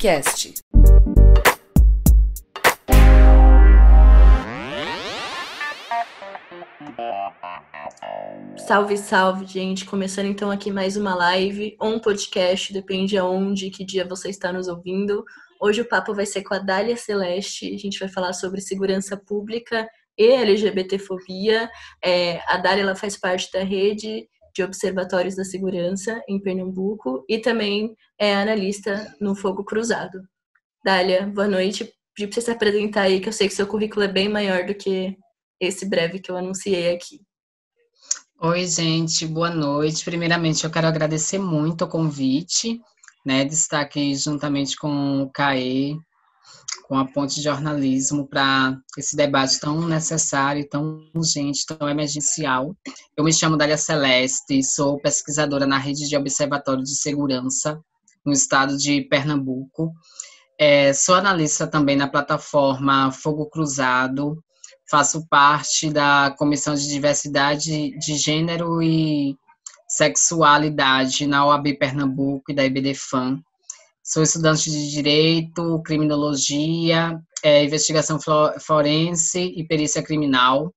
Podcast. Salve, salve, gente. Começando então aqui mais uma live ou um podcast, depende aonde, que dia você está nos ouvindo. Hoje o papo vai ser com a Dália Celeste. A gente vai falar sobre segurança pública e LGBTfobia. A Dália ela faz parte da rede de observatórios da segurança em Pernambuco e também é analista no Fogo Cruzado. Dália, boa noite. Pedi para você se apresentar aí, que eu sei que seu currículo é bem maior do que esse breve que eu anunciei aqui. Oi, gente, boa noite. Primeiramente, eu quero agradecer muito o convite, de estar aqui juntamente com o CAE, com a Ponte de Jornalismo, para esse debate tão necessário, tão urgente, tão emergencial. Eu me chamo Dália Celeste, sou pesquisadora na rede de observatório de segurança no estado de Pernambuco. Sou analista também na plataforma Fogo Cruzado, faço parte da Comissão de Diversidade de Gênero e Sexualidade na OAB Pernambuco e da IBDFAM. Sou estudante de Direito, Criminologia, Investigação Forense e Perícia Criminal.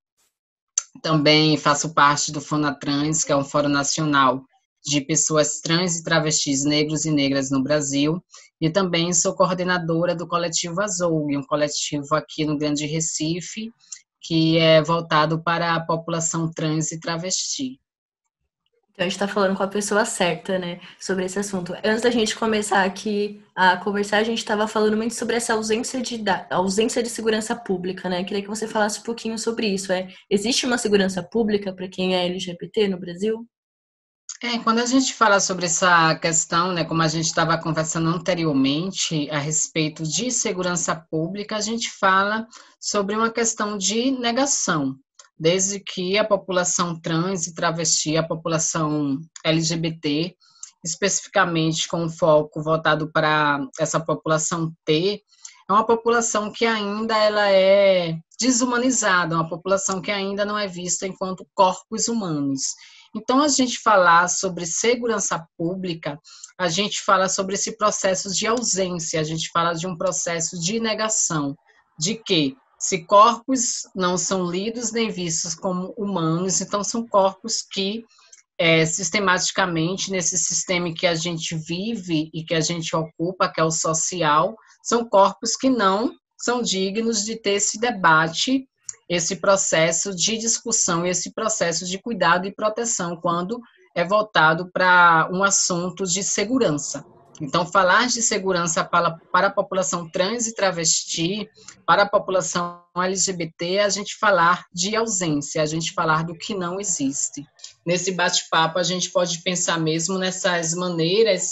Também faço parte do FONATRANS, que é um Fórum Nacional de Pessoas Trans e Travestis Negros e Negras no Brasil. E também sou coordenadora do coletivo Azul, um coletivo aqui no Grande Recife, que é voltado para a população trans e travesti. Então, a gente está falando com a pessoa certa, né, sobre esse assunto. Antes da gente começar aqui a conversar, a gente estava falando muito sobre essa ausência de segurança pública, né? Queria que você falasse um pouquinho sobre isso. Existe uma segurança pública para quem é LGBT no Brasil? Quando a gente fala sobre essa questão, como a gente estava conversando anteriormente a respeito de segurança pública, a gente fala sobre uma questão de negação, desde que a população trans e travesti, a população LGBT, especificamente com foco voltado para essa população T, é uma população que ainda ela é desumanizada, uma população que ainda não é vista enquanto corpos humanos. Então, a gente falar sobre segurança pública, a gente fala sobre esse processo de ausência, a gente fala de um processo de negação, de que se corpos não são lidos nem vistos como humanos, então são corpos que, sistematicamente, nesse sistema que a gente vive e que a gente ocupa, que é o social, são corpos que não são dignos de ter esse debate, esse processo de discussão, esse processo de cuidado e proteção, quando é voltado para um assunto de segurança. Então, falar de segurança para a população trans e travesti, para a população LGBT, é a gente falar de ausência, a gente falar do que não existe. Nesse bate-papo, a gente pode pensar mesmo nessas maneiras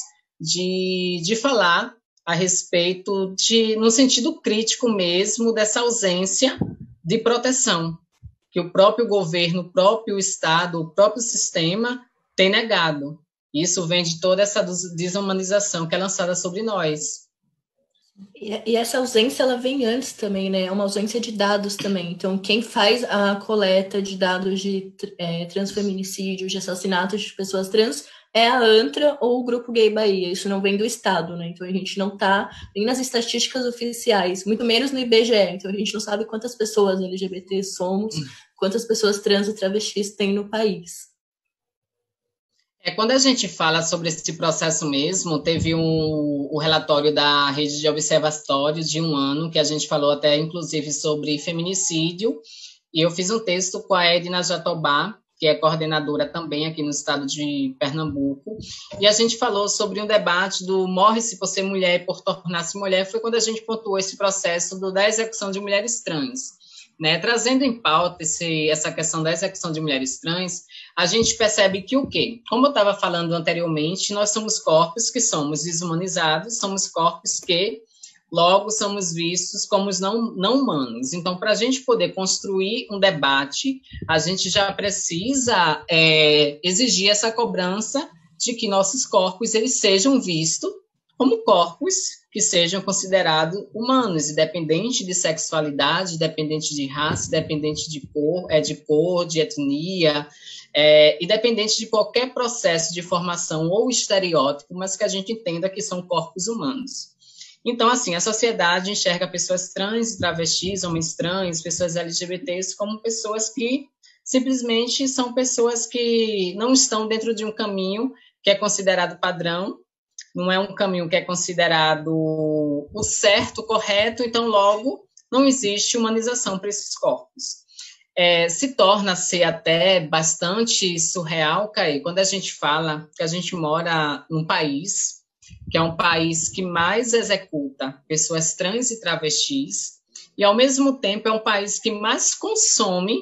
de falar a respeito no sentido crítico mesmo, dessa ausência de proteção, que o próprio governo, o próprio Estado, o próprio sistema tem negado. Isso vem de toda essa desumanização que é lançada sobre nós. E essa ausência, ela vem antes também, né? É uma ausência de dados também. Então, quem faz a coleta de dados de transfeminicídio, de assassinatos de pessoas trans, é a ANTRA ou o Grupo Gay Bahia. Isso não vem do Estado, né? Então, a gente não está nem nas estatísticas oficiais, muito menos no IBGE. Então, a gente não sabe quantas pessoas LGBT somos, quantas pessoas trans e travestis tem no país. Quando a gente fala sobre esse processo mesmo, teve o relatório da Rede de Observatórios de um ano, que a gente falou até, inclusive, sobre feminicídio, e eu fiz um texto com a Edna Jatobá, que é coordenadora também aqui no estado de Pernambuco, e a gente falou sobre um debate do morre-se por ser mulher e por tornar-se mulher, foi quando a gente pontuou esse processo da execução de mulheres trans. Trazendo em pauta essa questão da execução de mulheres trans, a gente percebe que o quê? Como eu estava falando anteriormente, nós somos corpos que somos desumanizados, somos corpos que logo somos vistos como não humanos. Então, para a gente poder construir um debate, a gente já precisa exigir essa cobrança de que nossos corpos eles sejam vistos como corpos que sejam considerados humanos, independente de sexualidade, independente de raça, independente de cor, de etnia, independente de qualquer processo de formação ou estereótipo, mas que a gente entenda que são corpos humanos. Então, assim, a sociedade enxerga pessoas trans, travestis, homens trans, pessoas LGBTs como pessoas que simplesmente são pessoas que não estão dentro de um caminho que é considerado padrão, não é um caminho que é considerado o certo, o correto, então, logo, não existe humanização para esses corpos. Se torna ser até bastante surreal, Caí, quando a gente fala que a gente mora num país que é um país que mais executa pessoas trans e travestis, e, ao mesmo tempo, é um país que mais consome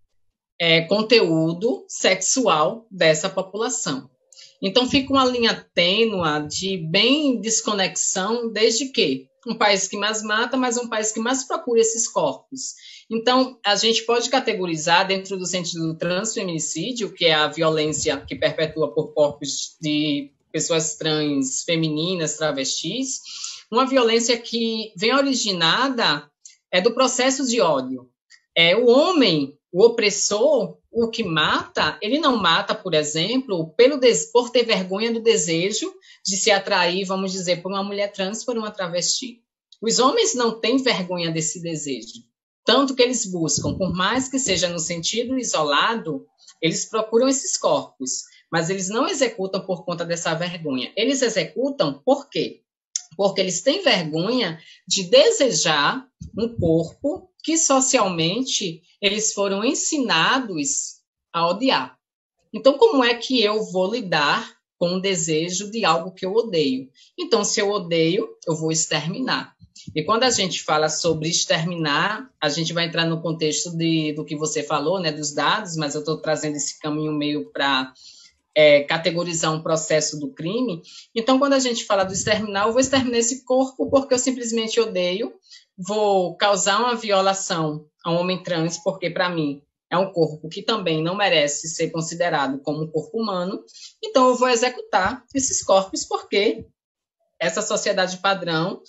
conteúdo sexual dessa população. Então, fica uma linha tênua de bem desconexão, desde que um país que mais mata, mas um país que mais procura esses corpos. Então, a gente pode categorizar, dentro do sentido do transfeminicídio, que é a violência que perpetua por corpos de pessoas trans, femininas, travestis, uma violência que vem originada do processo de ódio. O homem, o opressor, o que mata, ele não mata, por exemplo, por ter vergonha do desejo de se atrair, vamos dizer, por uma mulher trans, por uma travesti. Os homens não têm vergonha desse desejo, tanto que eles buscam, por mais que seja no sentido isolado, eles procuram esses corpos, mas eles não executam por conta dessa vergonha. Eles executam por quê? Porque eles têm vergonha de desejar um corpo que socialmente eles foram ensinados a odiar. Então, como é que eu vou lidar com o desejo de algo que eu odeio? Então, se eu odeio, eu vou exterminar. E quando a gente fala sobre exterminar, a gente vai entrar no contexto do que você falou, né, dos dados, mas eu estou trazendo esse caminho meio para categorizar um processo do crime. Então, quando a gente fala do exterminar, eu vou exterminar esse corpo porque eu simplesmente odeio, vou causar uma violação a um homem trans, porque, para mim, é um corpo que também não merece ser considerado como um corpo humano, então eu vou executar esses corpos porque essa sociedade padrão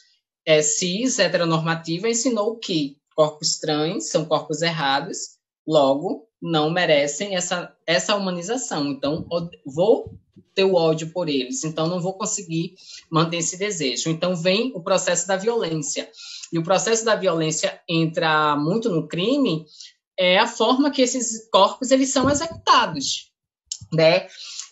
cis, heteronormativa, ensinou que corpos trans são corpos errados, logo, não merecem essa humanização. Então, vou ter o ódio por eles, então não vou conseguir manter esse desejo. Então, vem o processo da violência. E o processo da violência entra muito no crime, a forma que esses corpos eles são executados, né?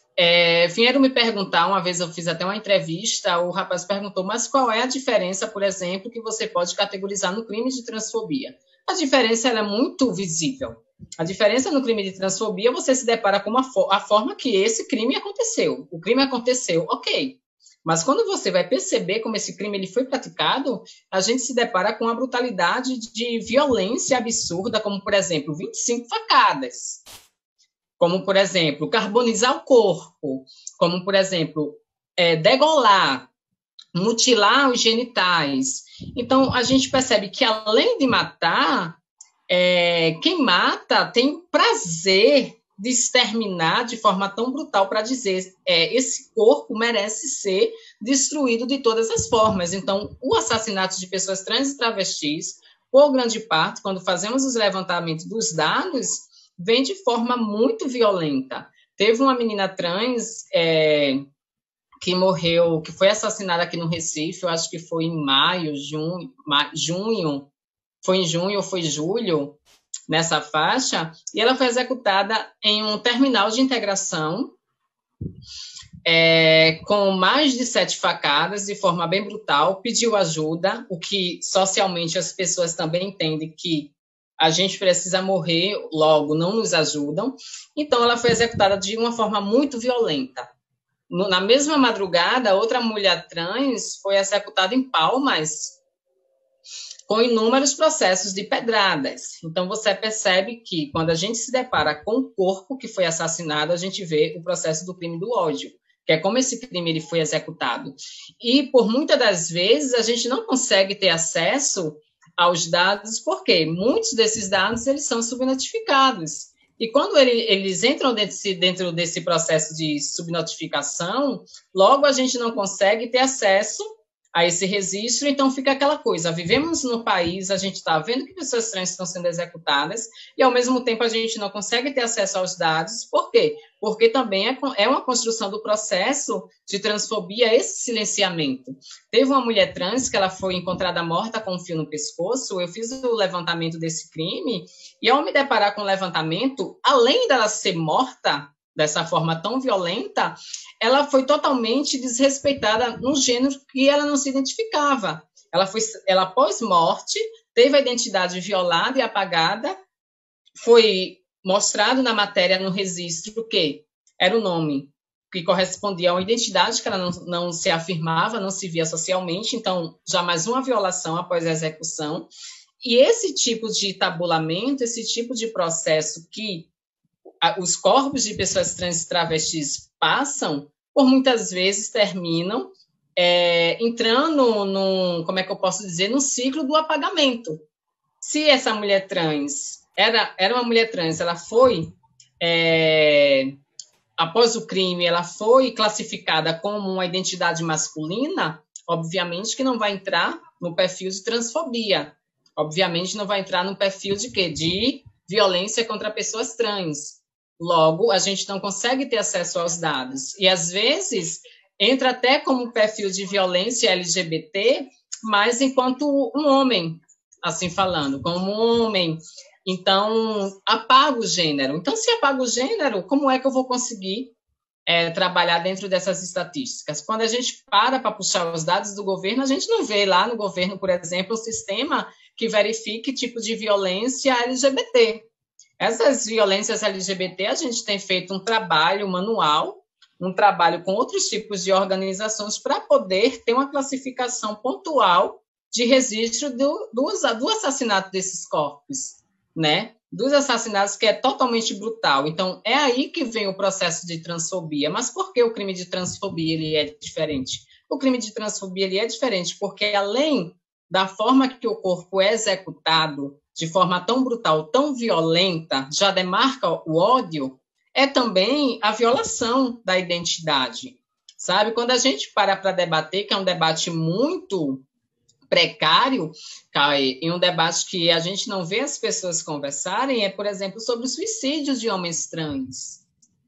Vieram me perguntar, uma vez eu fiz até uma entrevista, o rapaz perguntou, mas qual é a diferença, por exemplo, que você pode categorizar no crime de transfobia? A diferença ela é muito visível. A diferença no crime de transfobia, você se depara com a forma que esse crime aconteceu. O crime aconteceu, ok. Mas quando você vai perceber como esse crime ele foi praticado, a gente se depara com a brutalidade de violência absurda, como, por exemplo, 25 facadas. Como, por exemplo, carbonizar o corpo. Como, por exemplo, degolar, mutilar os genitais. Então, a gente percebe que, além de matar, quem mata tem prazer de exterminar de forma tão brutal para dizer esse corpo merece ser destruído de todas as formas. Então, o assassinato de pessoas trans e travestis, por grande parte, quando fazemos os levantamentos dos dados, vem de forma muito violenta. Teve uma menina trans que morreu, que foi assassinada aqui no Recife, eu acho que foi em junho, foi em junho ou foi julho, nessa faixa, e ela foi executada em um terminal de integração, com mais de 7 facadas, de forma bem brutal, pediu ajuda, o que socialmente as pessoas também entendem que a gente precisa morrer, logo não nos ajudam. Então, ela foi executada de uma forma muito violenta. Na mesma madrugada, outra mulher trans foi executada em Palmas, com inúmeros processos de pedradas. Então, você percebe que, quando a gente se depara com o corpo que foi assassinado, a gente vê o processo do crime do ódio, que é como esse crime ele foi executado. E, por muitas das vezes, a gente não consegue ter acesso aos dados, porque muitos desses dados eles são subnotificados. E quando eles entram dentro desse processo de subnotificação, logo a gente não consegue ter acesso a esse registro, então fica aquela coisa, vivemos no país, a gente está vendo que pessoas trans estão sendo executadas e, ao mesmo tempo, a gente não consegue ter acesso aos dados. Por quê? Porque também é uma construção do processo de transfobia esse silenciamento. Teve uma mulher trans que ela foi encontrada morta com um fio no pescoço, eu fiz o levantamento desse crime e, ao me deparar com o levantamento, além dela ser morta dessa forma tão violenta, ela foi totalmente desrespeitada no gênero que ela não se identificava. Ela pós-morte, teve a identidade violada e apagada, foi mostrado na matéria, no registro, que era o nome que correspondia a uma identidade que ela não se afirmava, não se via socialmente, então, já mais uma violação após a execução. E esse tipo de tabulamento, esse tipo de processo que os corpos de pessoas trans e travestis passam, por muitas vezes terminam entrando como é que eu posso dizer, no ciclo do apagamento. Se essa mulher trans era uma mulher trans, ela foi, após o crime, ela foi classificada como uma identidade masculina, obviamente que não vai entrar no perfil de transfobia, obviamente não vai entrar no perfil de quê? De violência contra pessoas trans. Logo, a gente não consegue ter acesso aos dados. E, às vezes, entra até como perfil de violência LGBT, mas enquanto um homem, assim falando, como um homem. Então, apaga o gênero. Então, se apaga o gênero, como é que eu vou conseguir trabalhar dentro dessas estatísticas? Quando a gente para puxar os dados do governo, a gente não vê lá no governo, por exemplo, um sistema que verifique tipo de violência LGBT. Essas violências LGBT, a gente tem feito um trabalho manual, um trabalho com outros tipos de organizações para poder ter uma classificação pontual de registro do assassinato desses corpos, né? Dos assassinatos, que é totalmente brutal. Então, é aí que vem o processo de transfobia. Mas por que o crime de transfobia ele é diferente? O crime de transfobia ele é diferente porque, além da forma que o corpo é executado, de forma tão brutal, tão violenta, já demarca o ódio, é também a violação da identidade, sabe? Quando a gente para debater, que é um debate muito precário, e um debate que a gente não vê as pessoas conversarem, por exemplo, sobre os suicídios de homens trans.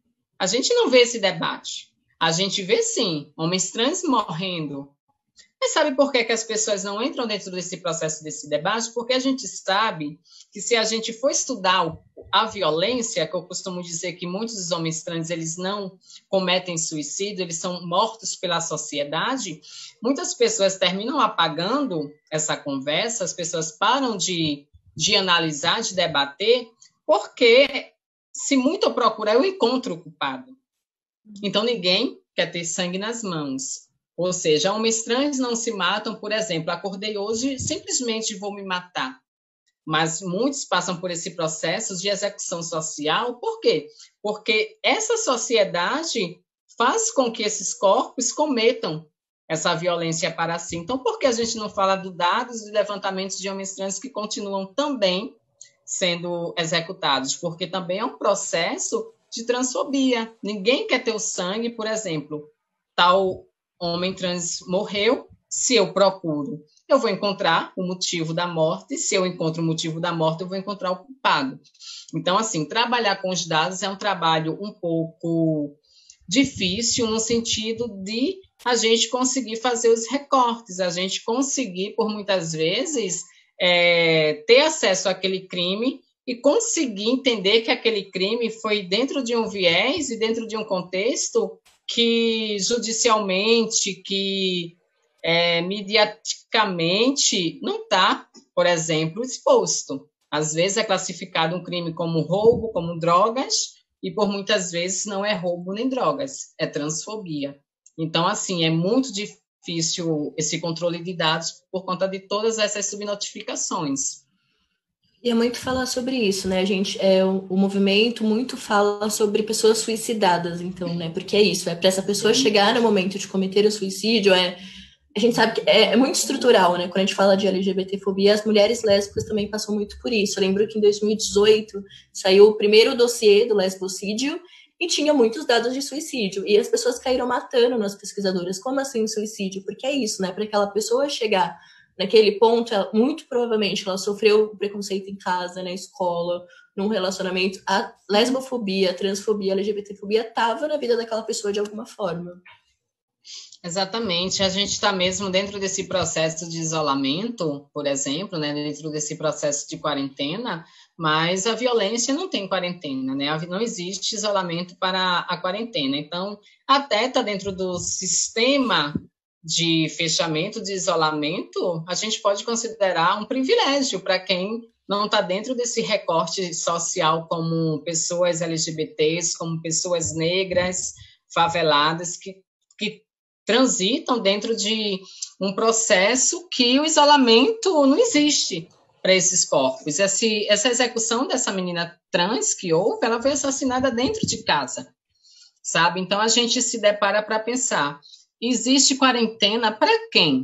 A gente não vê esse debate. A gente vê, sim, homens trans morrendo. Mas sabe por que as pessoas não entram dentro desse processo, desse debate? Porque a gente sabe que, se a gente for estudar a violência, que eu costumo dizer que muitos dos homens trans eles não cometem suicídio, eles são mortos pela sociedade, muitas pessoas terminam apagando essa conversa, as pessoas param de analisar, de debater, porque, se muito eu procurar, eu encontro o culpado. Então, ninguém quer ter sangue nas mãos. Ou seja, homens trans não se matam, por exemplo, acordei hoje, simplesmente vou me matar. Mas muitos passam por esse processo de execução social. Por quê? Porque essa sociedade faz com que esses corpos cometam essa violência para si. Então, por que a gente não fala dos dados e levantamentos de homens trans que continuam também sendo executados? Porque também é um processo de transfobia. Ninguém quer ter o sangue, por exemplo, tal homem trans morreu, se eu procuro, eu vou encontrar o motivo da morte, se eu encontro o motivo da morte, eu vou encontrar o culpado. Então, assim, trabalhar com os dados é um trabalho um pouco difícil, no sentido de a gente conseguir fazer os recortes, a gente conseguir, por muitas vezes, ter acesso àquele crime e conseguir entender que aquele crime foi dentro de um viés e dentro de um contexto que judicialmente, que mediaticamente não está, por exemplo, exposto. Às vezes é classificado um crime como roubo, como drogas, e por muitas vezes não é roubo nem drogas, é transfobia. Então, assim, é muito difícil esse controle de dados por conta de todas essas subnotificações. E é muito falar sobre isso, né, gente? O movimento muito fala sobre pessoas suicidadas, então, né? Porque é isso, para essa pessoa chegar no momento de cometer o suicídio, a gente sabe que é muito estrutural, né? Quando a gente fala de LGBTfobia, as mulheres lésbicas também passam muito por isso. Eu lembro que em 2018 saiu o primeiro dossiê do lesbocídio e tinha muitos dados de suicídio. E as pessoas caíram matando nas pesquisadoras. Como assim suicídio? Porque é isso, né? Para aquela pessoa chegar naquele ponto, muito provavelmente ela sofreu preconceito em casa, na escola, num relacionamento. A lesbofobia, a transfobia, a LGBTfobia estava na vida daquela pessoa de alguma forma. Exatamente, a gente está mesmo dentro desse processo de isolamento, por exemplo, né, dentro desse processo de quarentena, mas a violência não tem quarentena, né? Não existe isolamento para a quarentena. Então, até está dentro do sistema de fechamento, de isolamento, a gente pode considerar um privilégio para quem não está dentro desse recorte social como pessoas LGBTs, como pessoas negras, faveladas, que transitam dentro de um processo que o isolamento não existe para esses corpos. Essa execução dessa menina trans que houve, ela foi assassinada dentro de casa, sabe? Então, a gente se depara para pensar, existe quarentena para quem?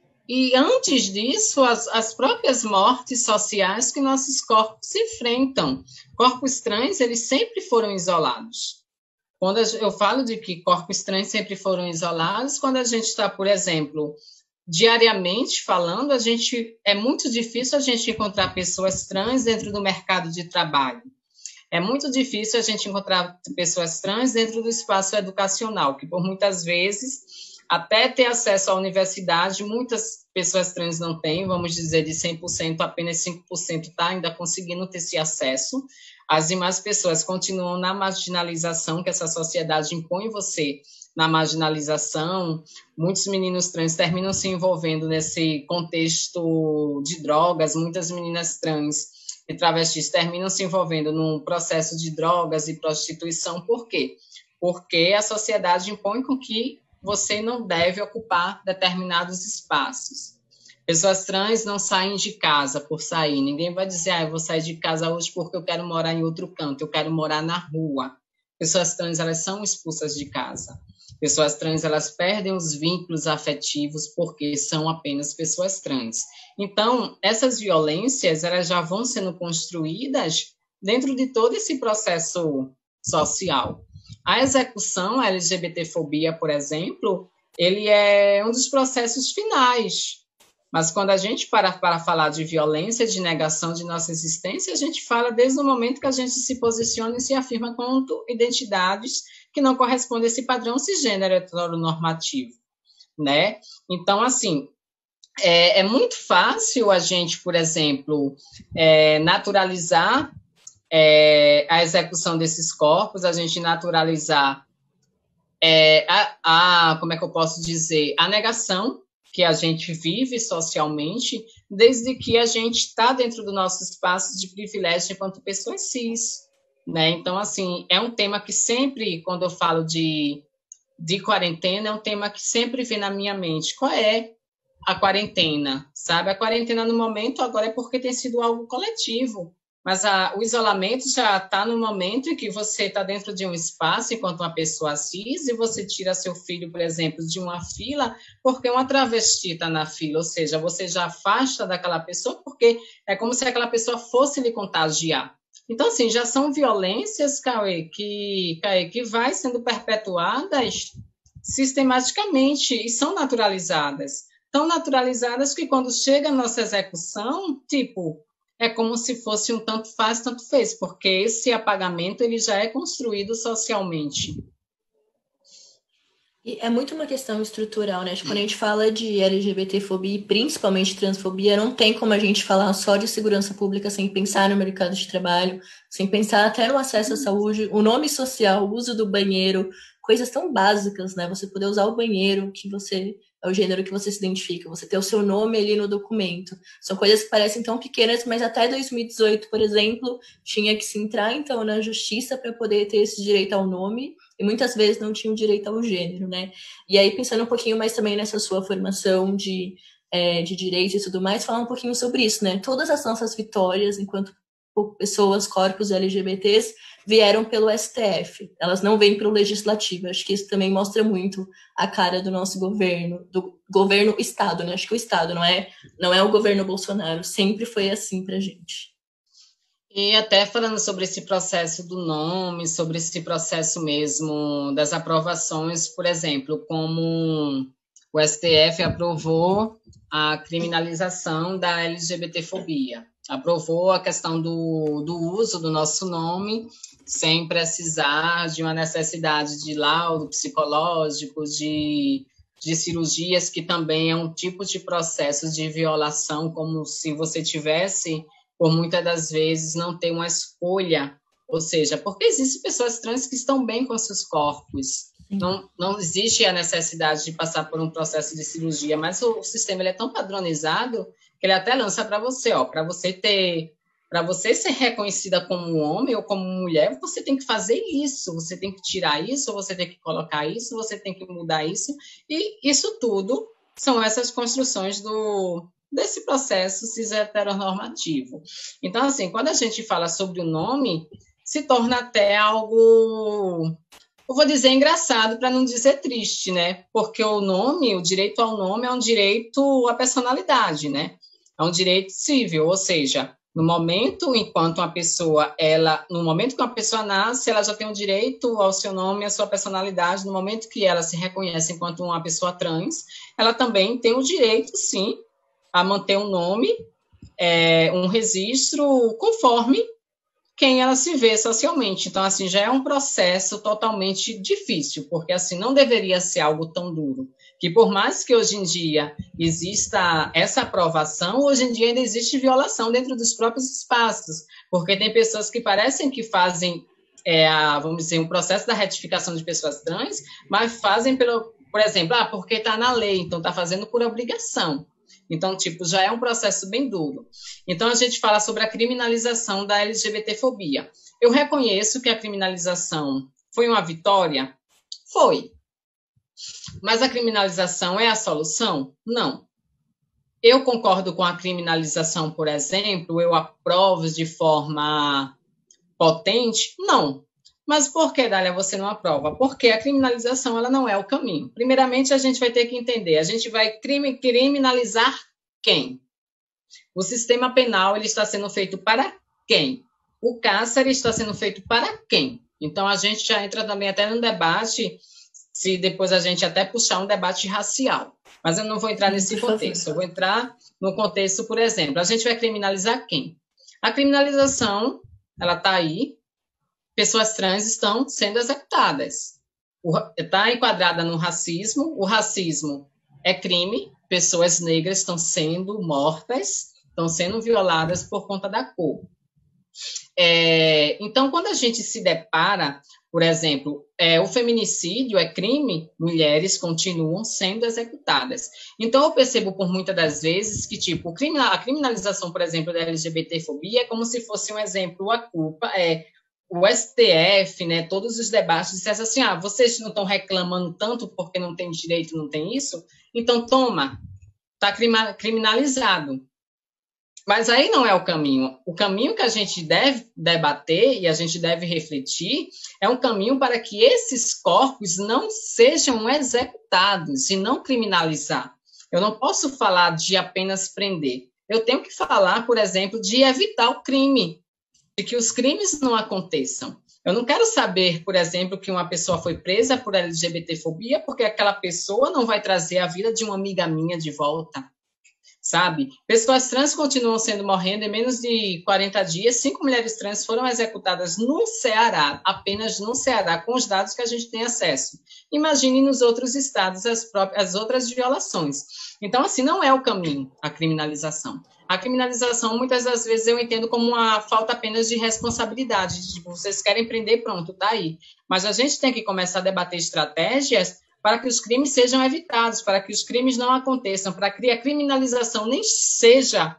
E, antes disso, as próprias mortes sociais que nossos corpos se enfrentam. Corpos trans, eles sempre foram isolados. Quando eu falo de que corpos trans sempre foram isolados, quando a gente está, por exemplo, diariamente falando, é muito difícil a gente encontrar pessoas trans dentro do mercado de trabalho. É muito difícil a gente encontrar pessoas trans dentro do espaço educacional, que por muitas vezes, até ter acesso à universidade, muitas pessoas trans não têm, vamos dizer, de 100%, apenas 5% está ainda conseguindo ter esse acesso. As demais pessoas continuam na marginalização que essa sociedade impõe você na marginalização. Muitos meninos trans terminam se envolvendo nesse contexto de drogas, muitas meninas trans e travestis terminam se envolvendo num processo de drogas e prostituição. Por quê? Porque a sociedade impõe com que você não deve ocupar determinados espaços. Pessoas trans não saem de casa por sair. Ninguém vai dizer, eu vou sair de casa hoje porque eu quero morar em outro canto, eu quero morar na rua. Pessoas trans, elas são expulsas de casa. Pessoas trans, elas perdem os vínculos afetivos porque são apenas pessoas trans. Então, essas violências, elas já vão sendo construídas dentro de todo esse processo social. A execução, a LGBTfobia, por exemplo, ele é um dos processos finais. Mas quando a gente para falar de violência, de negação de nossa existência, a gente fala desde o momento que a gente se posiciona e se afirma como identidades que não correspondem a esse padrão cisgênero heteronormativo, né? Então, assim, é muito fácil a gente, por exemplo, naturalizar a execução desses corpos, a gente naturalizar como é que eu posso dizer, a negação que a gente vive socialmente, desde que a gente está dentro do nosso espaço de privilégio enquanto pessoas cis, né? Então, assim, é um tema que sempre, quando eu falo de quarentena, é um tema que sempre vem na minha mente. Qual é a quarentena, sabe? A quarentena, no momento, agora é porque tem sido algo coletivo, mas o isolamento já está no momento em que você está dentro de um espaço enquanto uma pessoa cis e você tira seu filho, por exemplo, de uma fila porque uma travesti está na fila, ou seja, você já afasta daquela pessoa porque é como se aquela pessoa fosse lhe contagiar. Então, assim, já são violências, Cauê, que vai sendo perpetuadas sistematicamente e são naturalizadas. Tão naturalizadas que quando chega a nossa execução, tipo, é como se fosse um tanto faz, tanto fez, porque esse apagamento ele já é construído socialmente. E é muito uma questão estrutural, né? Quando a gente fala de LGBTfobia e principalmente transfobia, não tem como a gente falar só de segurança pública sem pensar no mercado de trabalho, sem pensar até no acesso à saúde, o nome social, o uso do banheiro, coisas tão básicas, né? Você poder usar o banheiro que você é o gênero que você se identifica, você ter o seu nome ali no documento. São coisas que parecem tão pequenas, mas até 2018, por exemplo, tinha que se entrar então na justiça para poder ter esse direito ao nome, e muitas vezes não tinham direito ao gênero, né? E aí, pensando um pouquinho mais também nessa sua formação de direito e tudo mais, falar um pouquinho sobre isso, né? Todas as nossas vitórias enquanto pessoas, corpos LGBTs, vieram pelo STF. Elas não vêm pelo legislativo. Acho que isso também mostra muito a cara do nosso governo, do governo Estado, né? Acho que o Estado não é o governo Bolsonaro. Sempre foi assim pra gente. E até falando sobre esse processo do nome, sobre esse processo mesmo das aprovações, por exemplo, como o STF aprovou a criminalização da LGBTfobia, aprovou a questão do uso do nosso nome sem precisar de uma necessidade de laudo psicológico, de cirurgias, que também é um tipo de processo de violação, como se você tivesse, por muitas das vezes, não ter uma escolha, ou seja, porque existem pessoas trans que estão bem com seus corpos, não existe a necessidade de passar por um processo de cirurgia, mas o sistema ele é tão padronizado que ele até lança para você, para você ser reconhecida como homem ou como mulher, você tem que fazer isso, você tem que tirar isso, você tem que colocar isso, você tem que mudar isso, e isso tudo são essas construções desse processo cis-heteronormativo. Então, assim, quando a gente fala sobre o nome, se torna até algo, eu vou dizer engraçado, para não dizer triste, né? Porque o nome, o direito ao nome é um direito à personalidade, né? É um direito civil, ou seja, no momento no momento que uma pessoa nasce, ela já tem o direito ao seu nome e à sua personalidade. No momento que ela se reconhece enquanto uma pessoa trans, ela também tem o direito, sim, a manter um nome, um registro conforme quem ela se vê socialmente. Então, assim, já é um processo totalmente difícil, porque, assim, não deveria ser algo tão duro. Que por mais que hoje em dia exista essa aprovação, hoje em dia ainda existe violação dentro dos próprios espaços, porque tem pessoas que parecem que fazem, vamos dizer, um processo da retificação de pessoas trans, mas fazem por exemplo, porque está na lei, então está fazendo por obrigação. Então, tipo, já é um processo bem duro. Então, a gente fala sobre a criminalização da LGBTfobia. Eu reconheço que a criminalização foi uma vitória? Foi. Mas a criminalização é a solução? Não. Eu concordo com a criminalização, por exemplo, eu aprovo de forma potente? Não. Mas por que, Dália, você não aprova? Porque a criminalização ela não é o caminho. Primeiramente, a gente vai ter que entender, a gente vai criminalizar quem? O sistema penal ele está sendo feito para quem? O cárcere está sendo feito para quem? Então, a gente já entra também até no debate, se depois a gente até puxar um debate racial. Mas eu não vou entrar nesse contexto. Eu vou entrar no contexto, por exemplo, a gente vai criminalizar quem? A criminalização, ela está aí, pessoas trans estão sendo executadas. Está enquadrada no racismo, o racismo é crime, pessoas negras estão sendo mortas, estão sendo violadas por conta da cor. Então, quando a gente se depara, por exemplo, o feminicídio é crime, mulheres continuam sendo executadas. Então, eu percebo por muitas das vezes que, tipo, a criminalização, por exemplo, da LGBTfobia é como se fosse um exemplo, a culpa o STF, né, todos os debates, dissessem assim, vocês não estão reclamando tanto porque não tem direito, não tem isso? Então, toma, está criminalizado. Mas aí não é o caminho. O caminho que a gente deve debater e a gente deve refletir é um caminho para que esses corpos não sejam executados e não criminalizar. Eu não posso falar de apenas prender. Eu tenho que falar, por exemplo, de evitar o crime, de que os crimes não aconteçam. Eu não quero saber, por exemplo, que uma pessoa foi presa por LGBTfobia porque aquela pessoa não vai trazer a vida de uma amiga minha de volta, sabe? Pessoas trans continuam morrendo em menos de 40 dias. 5 mulheres trans foram executadas no Ceará, apenas no Ceará, com os dados que a gente tem acesso. Imagine nos outros estados as outras violações. Então, assim, não é o caminho a criminalização. A criminalização, muitas das vezes, eu entendo como uma falta apenas de responsabilidade. Tipo, vocês querem prender, pronto, tá aí. Mas a gente tem que começar a debater estratégias para que os crimes sejam evitados, para que os crimes não aconteçam, para que a criminalização nem seja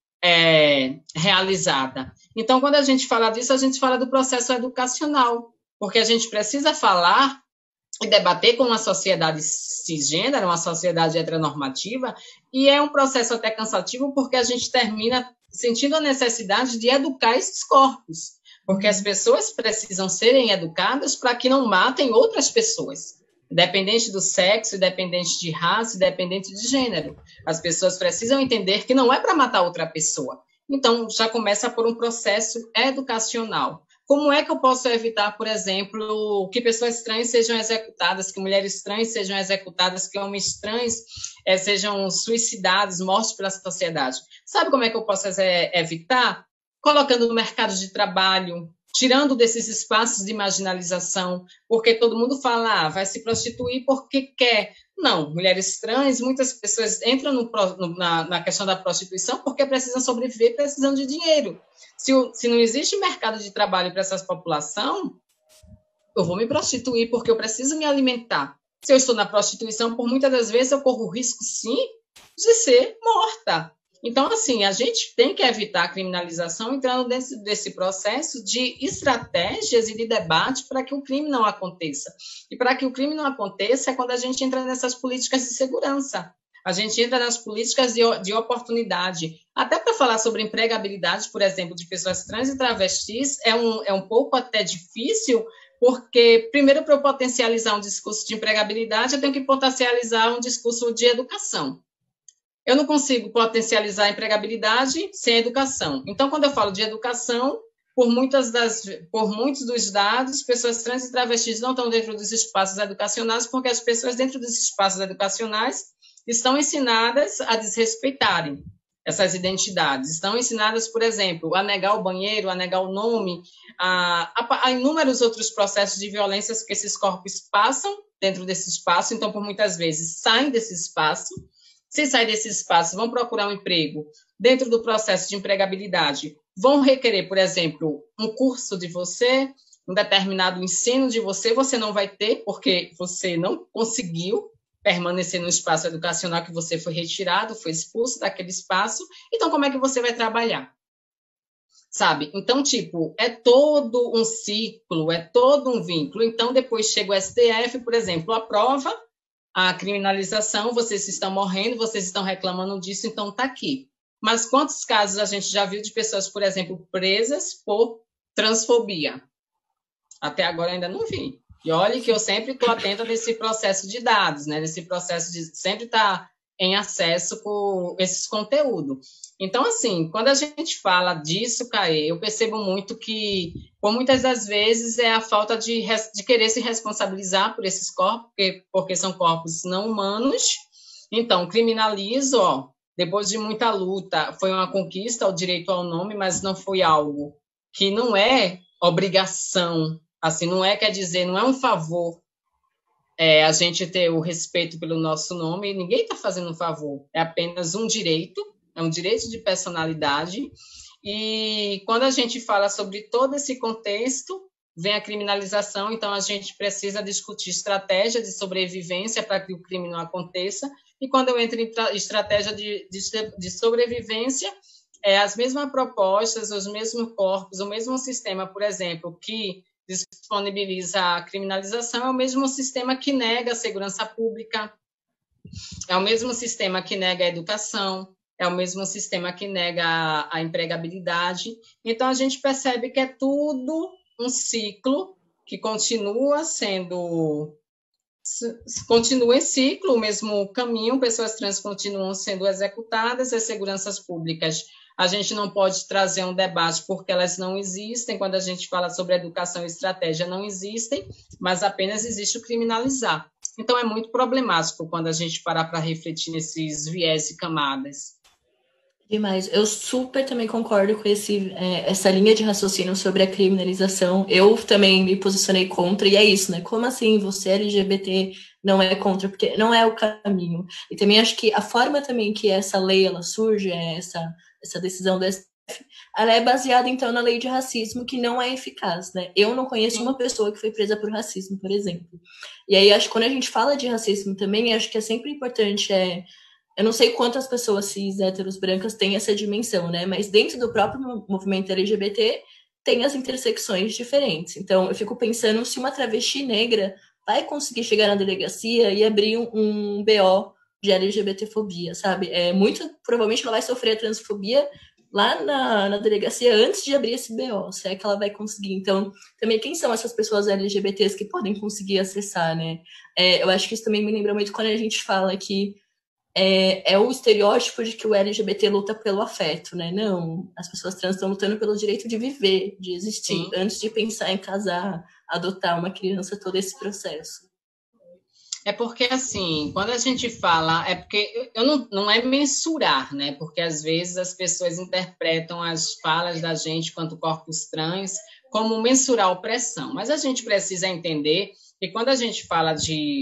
realizada. Então, quando a gente fala disso, a gente fala do processo educacional, porque a gente precisa falar e debater com uma sociedade cisgênero, uma sociedade heteronormativa, e é um processo até cansativo, porque a gente termina sentindo a necessidade de educar esses corpos, porque as pessoas precisam serem educadas para que não matem outras pessoas, independente do sexo, independente de raça, independente de gênero. As pessoas precisam entender que não é para matar outra pessoa. Então, já começa por um processo educacional. Como é que eu posso evitar, por exemplo, que pessoas trans sejam executadas, que mulheres trans sejam executadas, que homens trans sejam suicidados, mortos pela sociedade? Sabe como é que eu posso evitar? Colocando no mercado de trabalho, tirando desses espaços de marginalização, porque todo mundo fala, vai se prostituir porque quer. Não, mulheres trans, muitas pessoas entram na questão da prostituição porque precisam sobreviver, precisando de dinheiro. Se não existe mercado de trabalho para essa população, eu vou me prostituir porque eu preciso me alimentar. Se eu estou na prostituição, por muitas das vezes eu corro o risco, sim, de ser morta. Então, assim, a gente tem que evitar a criminalização entrando desse processo de estratégias e de debate para que o crime não aconteça. E para que o crime não aconteça é quando a gente entra nessas políticas de segurança. A gente entra nas políticas de oportunidade. Até para falar sobre empregabilidade, por exemplo, de pessoas trans e travestis, é um pouco até difícil, porque, primeiro, para eu potencializar um discurso de empregabilidade, eu tenho que potencializar um discurso de educação. Eu não consigo potencializar a empregabilidade sem educação. Então, quando eu falo de educação, por muitos dos dados, pessoas trans e travestis não estão dentro dos espaços educacionais, porque as pessoas dentro dos espaços educacionais estão ensinadas a desrespeitarem essas identidades. Estão ensinadas, por exemplo, a negar o banheiro, a negar o nome, a inúmeros outros processos de violências que esses corpos passam dentro desse espaço. Então, por muitas vezes, saem desse espaço. Se sair desse espaço, vão procurar um emprego dentro do processo de empregabilidade, vão requerer, por exemplo, um curso de você, um determinado ensino de você, você não vai ter, porque você não conseguiu permanecer no espaço educacional que você foi retirado, foi expulso daquele espaço, então como é que você vai trabalhar? Sabe? Então, tipo, é todo um ciclo, é todo um vínculo. Então, depois chega o STF, por exemplo, aprova a criminalização, vocês estão morrendo, vocês estão reclamando disso, então está aqui. Mas quantos casos a gente já viu de pessoas, por exemplo, presas por transfobia? Até agora ainda não vi. E olha que eu sempre estou atenta nesse processo de dados, né? Nesse processo de sempre estar em acesso com esses conteúdos. Então, assim, quando a gente fala disso, Caê, eu percebo muito que, por muitas das vezes, é a falta de querer se responsabilizar por esses corpos, porque são corpos não humanos. Então, criminalizo, ó, depois de muita luta, foi uma conquista o direito ao nome, mas não foi algo que não é obrigação, assim, não é, quer dizer, não é um favor a gente ter o respeito pelo nosso nome, ninguém está fazendo um favor, é apenas um direito, é um direito de personalidade, e quando a gente fala sobre todo esse contexto, vem a criminalização, então a gente precisa discutir estratégia de sobrevivência para que o crime não aconteça, e quando eu entro em estratégia de sobrevivência, as mesmas propostas, os mesmos corpos, o mesmo sistema, por exemplo, que disponibiliza a criminalização, é o mesmo sistema que nega a segurança pública, é o mesmo sistema que nega a educação, é o mesmo sistema que nega a empregabilidade. Então, a gente percebe que é tudo um ciclo que continua em ciclo, o mesmo caminho, pessoas trans continuam sendo executadas, as seguranças públicas. A gente não pode trazer um debate porque elas não existem, quando a gente fala sobre educação e estratégia, não existem, mas apenas existe o criminalizar. Então, é muito problemático quando a gente parar para refletir nesses viés e camadas. Demais. Eu super também concordo com essa linha de raciocínio sobre a criminalização. Eu também me posicionei contra, e é isso, né? Como assim você LGBT não é contra? Porque não é o caminho. E também acho que a forma também que essa lei ela surge, essa decisão do STF, ela é baseada, então, na lei de racismo, que não é eficaz, né? Eu não conheço uma pessoa que foi presa por racismo, por exemplo. E aí, acho que quando a gente fala de racismo também, acho que é sempre importante eu não sei quantas pessoas cis, héteros, brancas têm essa dimensão, né? Mas dentro do próprio movimento LGBT, tem as intersecções diferentes. Então, eu fico pensando se uma travesti negra vai conseguir chegar na delegacia e abrir um BO de LGBTfobia, sabe? Muito provavelmente ela vai sofrer a transfobia lá na delegacia antes de abrir esse BO, se é que ela vai conseguir. Então, também quem são essas pessoas LGBTs que podem conseguir acessar, né? Eu acho que isso também me lembra muito quando a gente fala que é o estereótipo de que o LGBT luta pelo afeto, né? Não, as pessoas trans estão lutando pelo direito de viver, de existir, Sim. antes de pensar em casar, adotar uma criança, todo esse processo. É porque, assim, quando a gente fala, é porque eu não é mensurar, né? Porque às vezes as pessoas interpretam as falas da gente quanto corpos trans como mensurar opressão. Mas a gente precisa entender que quando a gente fala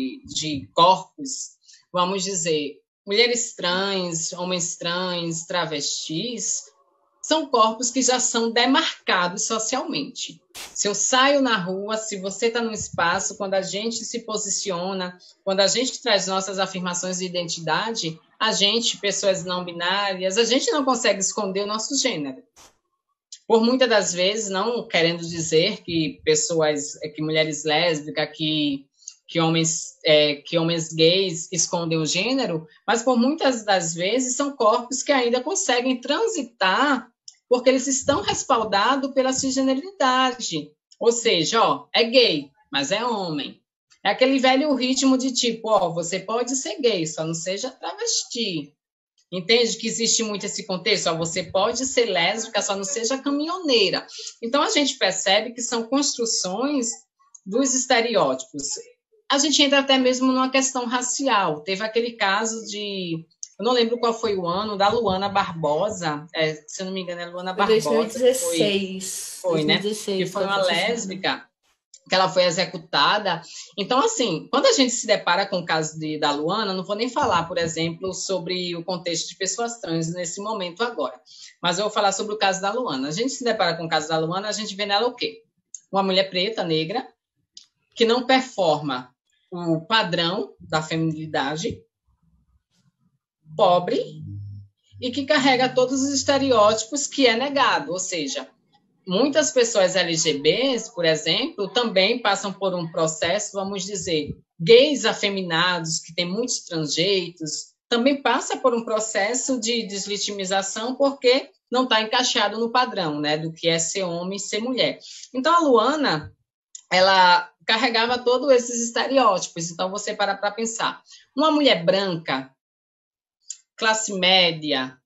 de corpos, vamos dizer, mulheres trans, homens trans, travestis, são corpos que já são demarcados socialmente. Se eu saio na rua, se você está no espaço, quando a gente se posiciona, quando a gente traz nossas afirmações de identidade, a gente, pessoas não binárias, a gente não consegue esconder o nosso gênero. Por muitas das vezes, não querendo dizer que que mulheres lésbicas, que homens gays escondem o gênero, mas por muitas das vezes são corpos que ainda conseguem transitar porque eles estão respaldados pela cisgeneridade. Ou seja, ó, é gay, mas é homem. É aquele velho ritmo de tipo, ó, você pode ser gay, só não seja travesti. Entende que existe muito esse contexto? Ó, você pode ser lésbica, só não seja caminhoneira. Então, a gente percebe que são construções dos estereótipos. A gente entra até mesmo numa questão racial. Teve aquele caso de... Eu não lembro qual foi o ano, da Luana Barbosa. Se eu não me engano, é Luana Foi Barbosa. 2016. Foi, né? Que 2016 que foi ela uma foi assassinada. lésbica que ela foi executada. Então, assim, quando a gente se depara com o caso da Luana, não vou nem falar, por exemplo, sobre o contexto de pessoas trans nesse momento agora, mas eu vou falar sobre o caso da Luana. A gente se depara com o caso da Luana, a gente vê nela o quê? Uma mulher preta, negra, que não performa o padrão da feminilidade, pobre, e que carrega todos os estereótipos que é negado, ou seja, muitas pessoas LGBTs, por exemplo, também passam por um processo, vamos dizer, gays afeminados, que têm muitos transjeitos, também passa por um processo de deslegitimização porque não está encaixado no padrão, né, do que é ser homem e ser mulher. Então, a Luana, ela carregava todos esses estereótipos. Então, você para pensar. Uma mulher branca, classe média,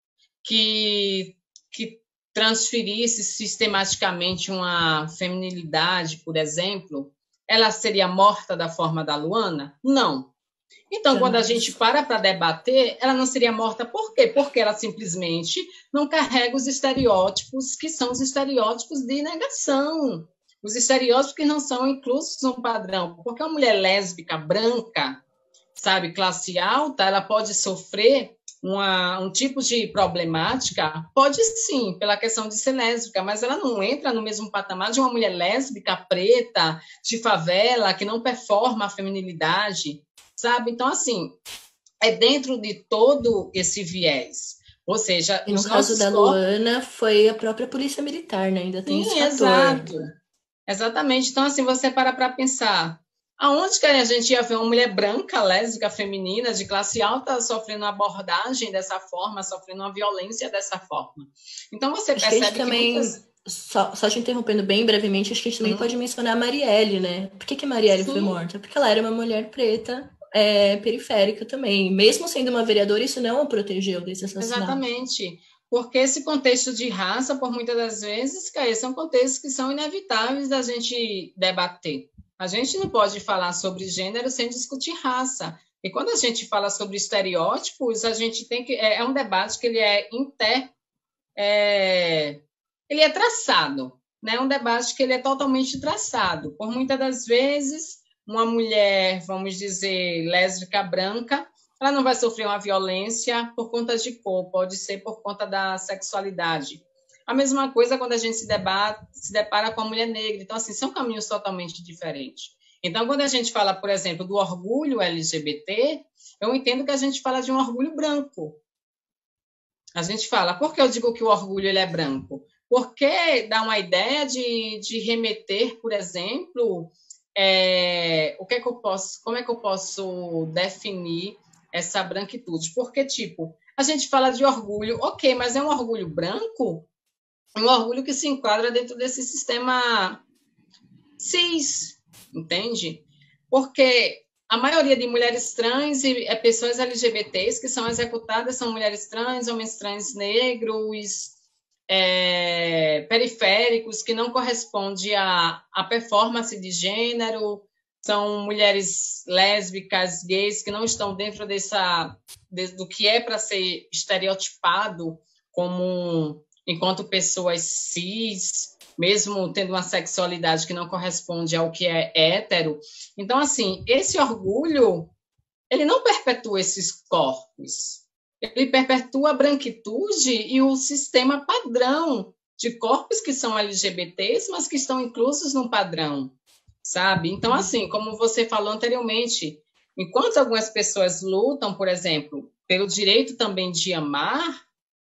que transferisse sistematicamente uma feminilidade, por exemplo, ela seria morta da forma da Luana? Não. Então, quando a gente Jamais. para debater, ela não seria morta por quê? Porque ela simplesmente não carrega os estereótipos que são os estereótipos de negação. Os estereótipos que não são inclusos no padrão. Porque uma mulher lésbica, branca, sabe, classe alta, ela pode sofrer um tipo de problemática? Pode sim, pela questão de ser lésbica, mas ela não entra no mesmo patamar de uma mulher lésbica, preta, de favela, que não performa a feminilidade, sabe? Então, assim, é dentro de todo esse viés. Ou seja, E no os caso nossos da corpos... Luana, foi a própria polícia militar, né? Ainda tem esse Sim, fator. exato. Exatamente. Então, assim, você para pensar, aonde que a gente ia ver uma mulher branca, lésbica, feminina, de classe alta, sofrendo uma abordagem dessa forma, sofrendo uma violência dessa forma? Então, você Acho que a gente percebe que também, muitas... só te interrompendo bem brevemente, acho que a gente também pode mencionar a Marielle, né? Por que a Marielle foi Sim, morta? Porque ela era uma mulher preta, periférica também. Mesmo sendo uma vereadora, isso não a protegeu desse assassinato. exatamente. Porque esse contexto de raça, por muitas das vezes, Caê, são contextos que são inevitáveis da gente debater. A gente não pode falar sobre gênero sem discutir raça. E quando a gente fala sobre estereótipos, a gente tem que... É um debate que ele ele é traçado, né? Um debate que ele é totalmente traçado. Por muitas das vezes, uma mulher, vamos dizer, lésbica branca, ela não vai sofrer uma violência por conta de cor, pode ser por conta da sexualidade. A mesma coisa quando a gente se depara com a mulher negra. Então, assim, são caminhos totalmente diferentes. Então, quando a gente fala, por exemplo, do orgulho LGBT, eu entendo que a gente fala de um orgulho branco. A gente fala, por que eu digo que o orgulho ele é branco? Porque dá uma ideia de remeter, por exemplo, o que é que eu posso, como é que eu posso definir essa branquitude? Porque, tipo, A gente fala de orgulho, ok, mas é um orgulho branco? Um orgulho que se enquadra dentro desse sistema cis, entende? Porque a maioria de mulheres trans e pessoas LGBTs que são executadas são mulheres trans, homens trans negros, periféricos, que não correspondem à performance de gênero, são mulheres lésbicas, gays, que não estão dentro do que é para ser estereotipado como enquanto pessoas cis, mesmo tendo uma sexualidade que não corresponde ao que é hétero. Então, assim, esse orgulho, ele não perpetua esses corpos, ele perpetua a branquitude e o sistema padrão de corpos que são LGBTs, mas que estão inclusos num padrão, sabe? Então, assim, como você falou anteriormente, enquanto algumas pessoas lutam, por exemplo, pelo direito também de amar,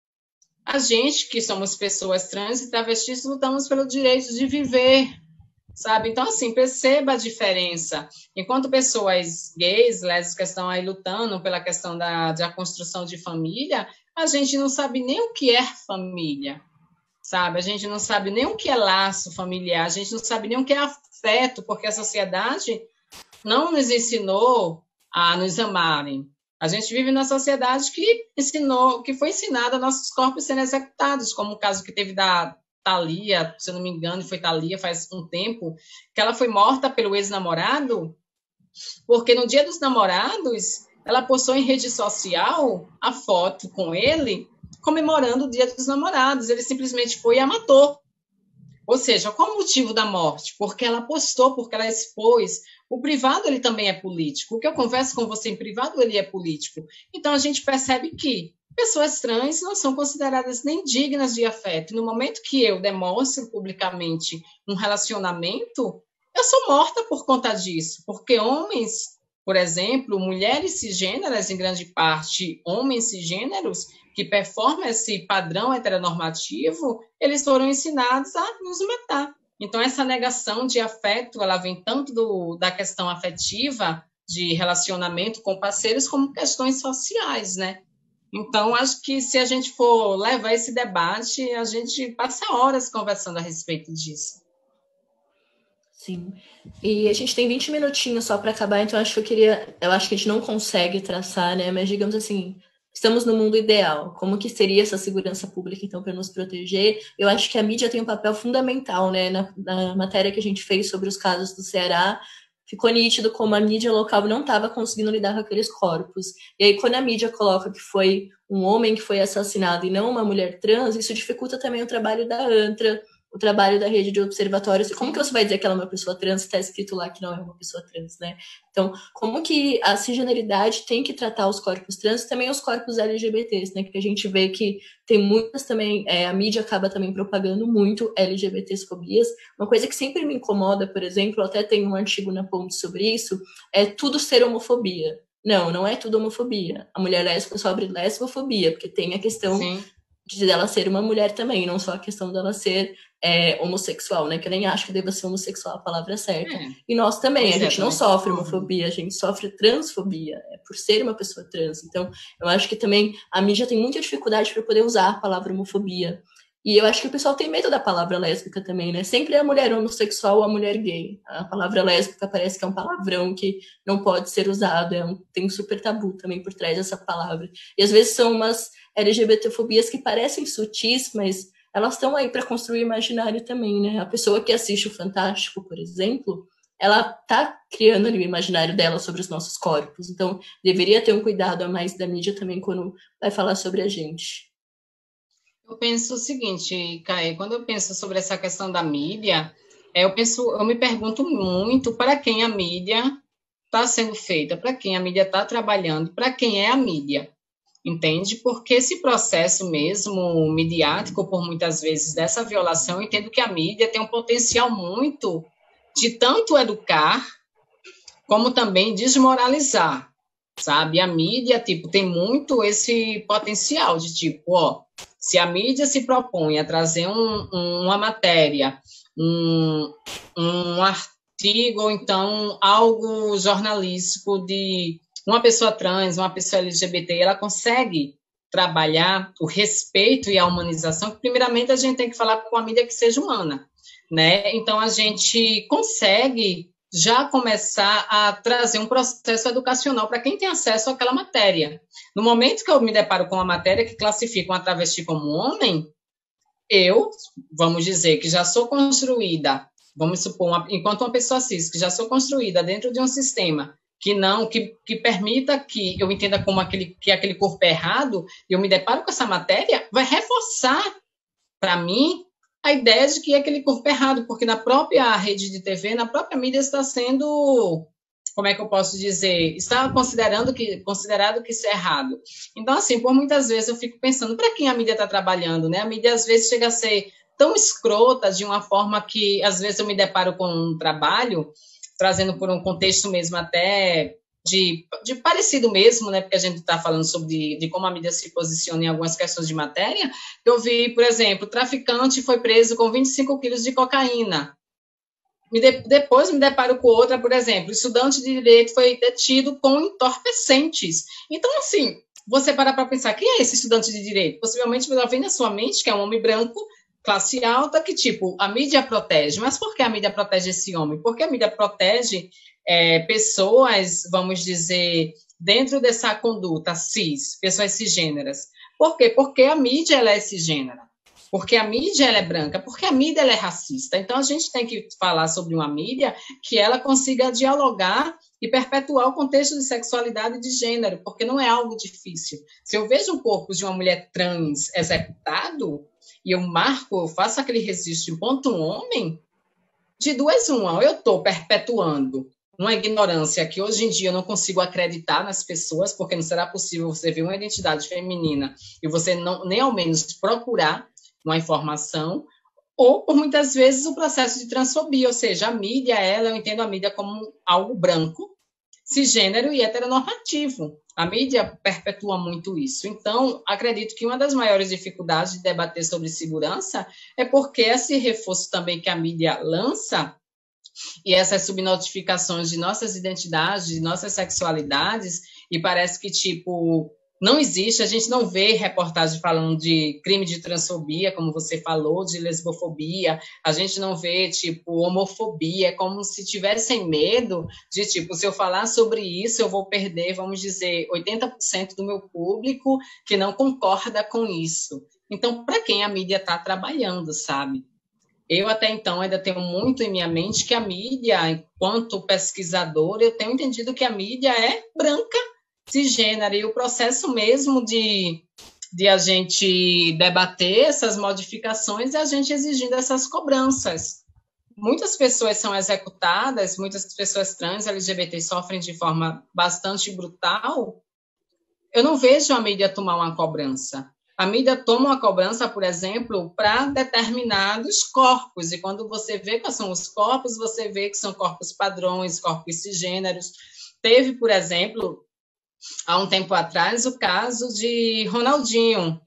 a gente, que somos pessoas trans e travestis, lutamos pelo direito de viver, sabe? Então, assim, perceba a diferença. Enquanto pessoas gays, lésbicas estão aí lutando pela questão da construção de família, a gente não sabe nem o que é família, sabe? A gente não sabe nem o que é laço familiar, a gente não sabe nem o que é afeto, porque a sociedade não nos ensinou a nos amarem. A gente vive na sociedade que foi ensinada a nossos corpos serem executados, como o caso que teve da Thalia, se eu não me engano, foi Thalia faz um tempo, que ela foi morta pelo ex-namorado, porque no Dia dos Namorados, ela postou em rede social a foto com ele, comemorando o Dia dos Namorados. Ele simplesmente foi e a matou. Ou seja, qual o motivo da morte? Porque ela postou, porque ela expôs. O privado, ele também é político. O que eu converso com você em privado, ele é político. Então, a gente percebe que pessoas trans não são consideradas nem dignas de afeto. No momento que eu demonstro publicamente um relacionamento, eu sou morta por conta disso. Porque homens, por exemplo, mulheres cisgêneras, em grande parte, homens cisgêneros, que performam esse padrão heteronormativo, eles foram ensinados a nos matar. Então, essa negação de afeto, ela vem tanto da questão afetiva, de relacionamento com parceiros, como questões sociais, né? Então, acho que se a gente for levar esse debate, a gente passa horas conversando a respeito disso. Sim. E a gente tem 20 minutinhos só para acabar, então eu acho que a gente não consegue traçar, né? Mas digamos assim, estamos no mundo ideal. Como que seria essa segurança pública, então, para nos proteger? Eu acho que a mídia tem um papel fundamental, né? Na matéria que a gente fez sobre os casos do Ceará, ficou nítido como a mídia local não estava conseguindo lidar com aqueles corpos. E aí, quando a mídia coloca que foi um homem que foi assassinado e não uma mulher trans, isso dificulta também o trabalho da ANTRA, o trabalho da rede de observatórios. Como que você vai dizer que ela é uma pessoa trans se está escrito lá que não é uma pessoa trans, né? Então, como que a cisgeneridade tem que tratar os corpos trans e também os corpos LGBTs, né? Que a gente vê que tem muitas também, a mídia acaba também propagando muito LGBTs-fobias. Uma coisa que sempre me incomoda, por exemplo, até tem um artigo na Ponte sobre isso, é tudo ser homofobia. Não, não é tudo homofobia. A mulher lésbica sofre lesbofobia, porque tem a questão de ela ser uma mulher também, não só a questão dela ser homossexual, né? Que eu nem acho que deva ser homossexual a palavra certa. E nós também, a gente não sofre homofobia, a gente sofre transfobia, por ser uma pessoa trans. Então, eu acho que também a mídia tem muita dificuldade para poder usar a palavra homofobia. E eu acho que o pessoal tem medo da palavra lésbica também, né? Sempre é a mulher homossexual ou a mulher gay. A palavra lésbica parece que é um palavrão que não pode ser usado, tem um super tabu também por trás dessa palavra. E às vezes são umas LGBTfobias que parecem sutis, mas elas estão aí para construir imaginário também, né? A pessoa que assiste o Fantástico, por exemplo, ela tá criando ali o imaginário dela sobre os nossos corpos. Então, deveria ter um cuidado a mais da mídia também quando vai falar sobre a gente. Eu penso o seguinte, Caê, quando eu penso sobre essa questão da mídia, eu me pergunto muito para quem a mídia está sendo feita, para quem a mídia está trabalhando, para quem é a mídia. Entende? Porque esse processo mesmo midiático, por muitas vezes, dessa violação, eu entendo que a mídia tem um potencial muito de tanto educar, como também desmoralizar, sabe? A mídia, tem muito esse potencial de, se a mídia se propõe a trazer uma matéria, um artigo, ou então algo jornalístico de uma pessoa trans, uma pessoa LGBT, ela consegue trabalhar o respeito e a humanização, primeiramente a gente tem que falar com a mídia que seja humana, né? Então a gente consegue já começar a trazer um processo educacional para quem tem acesso àquela matéria. No momento que eu me deparo com uma matéria que classifica uma travesti como homem, eu, vamos dizer, que já sou construída, vamos supor, enquanto uma pessoa cis, que já sou construída dentro de um sistema que permita que eu entenda como aquele corpo é errado, e eu me deparo com essa matéria, vai reforçar para mim a ideia de que aquele corpo é errado, porque na própria rede de TV, na própria mídia está sendo, como é que eu posso dizer, está considerado que isso é errado. Então, assim, por muitas vezes eu fico pensando, para quem a mídia está trabalhando, né? A mídia às vezes chega a ser tão escrota de uma forma que às vezes eu me deparo com um trabalho trazendo por um contexto mesmo até de parecido mesmo, né? Porque a gente está falando sobre de como a mídia se posiciona em algumas questões de matéria. Eu vi, por exemplo, traficante foi preso com 25 quilos de cocaína. Depois me deparo com outra, por exemplo, estudante de direito foi detido com entorpecentes. Então, assim, você para pensar, quem é esse estudante de direito? Possivelmente vai vir na sua mente que é um homem branco, classe alta, que, tipo, a mídia protege. Mas por que a mídia protege esse homem? Porque a mídia protege pessoas, vamos dizer, dentro dessa conduta cis, pessoas cisgêneras. Por quê? Porque a mídia ela é cisgênera. Porque a mídia ela é branca, porque a mídia ela é racista. Então, a gente tem que falar sobre uma mídia que ela consiga dialogar e perpetuar o contexto de sexualidade e de gênero, porque não é algo difícil. Se eu vejo um corpo de uma mulher trans executado, e eu faço aquele registro enquanto um homem, de duas uma, ou eu estou perpetuando uma ignorância que hoje em dia eu não consigo acreditar nas pessoas, porque não será possível você ver uma identidade feminina e você não, nem ao menos procurar uma informação, ou por muitas vezes o processo de transfobia, ou seja, a mídia, eu entendo a mídia como algo branco, cisgênero e heteronormativo. A mídia perpetua muito isso. Então, acredito que uma das maiores dificuldades de debater sobre segurança é porque esse reforço também que a mídia lança e essas subnotificações de nossas identidades, de nossas sexualidades, e parece que, tipo, não existe, a gente não vê reportagem falando de crime de transfobia, como você falou, de lesbofobia, a gente não vê, tipo, homofobia, como se tivessem medo de, tipo, se eu falar sobre isso, eu vou perder, vamos dizer, 80% do meu público que não concorda com isso. Então, para quem a mídia está trabalhando, sabe? Eu, até então, ainda tenho muito em minha mente que a mídia, enquanto pesquisadora, eu tenho entendido que a mídia é branca, cisgênera, e o processo mesmo de a gente debater essas modificações e a gente exigindo essas cobranças. Muitas pessoas são executadas, muitas pessoas trans, LGBT, sofrem de forma bastante brutal. Eu não vejo a mídia tomar uma cobrança. A mídia toma uma cobrança, por exemplo, para determinados corpos, e quando você vê quais são os corpos, você vê que são corpos padrões, corpos cisgêneros. Teve, por exemplo, há um tempo atrás, o caso de Ronaldinho,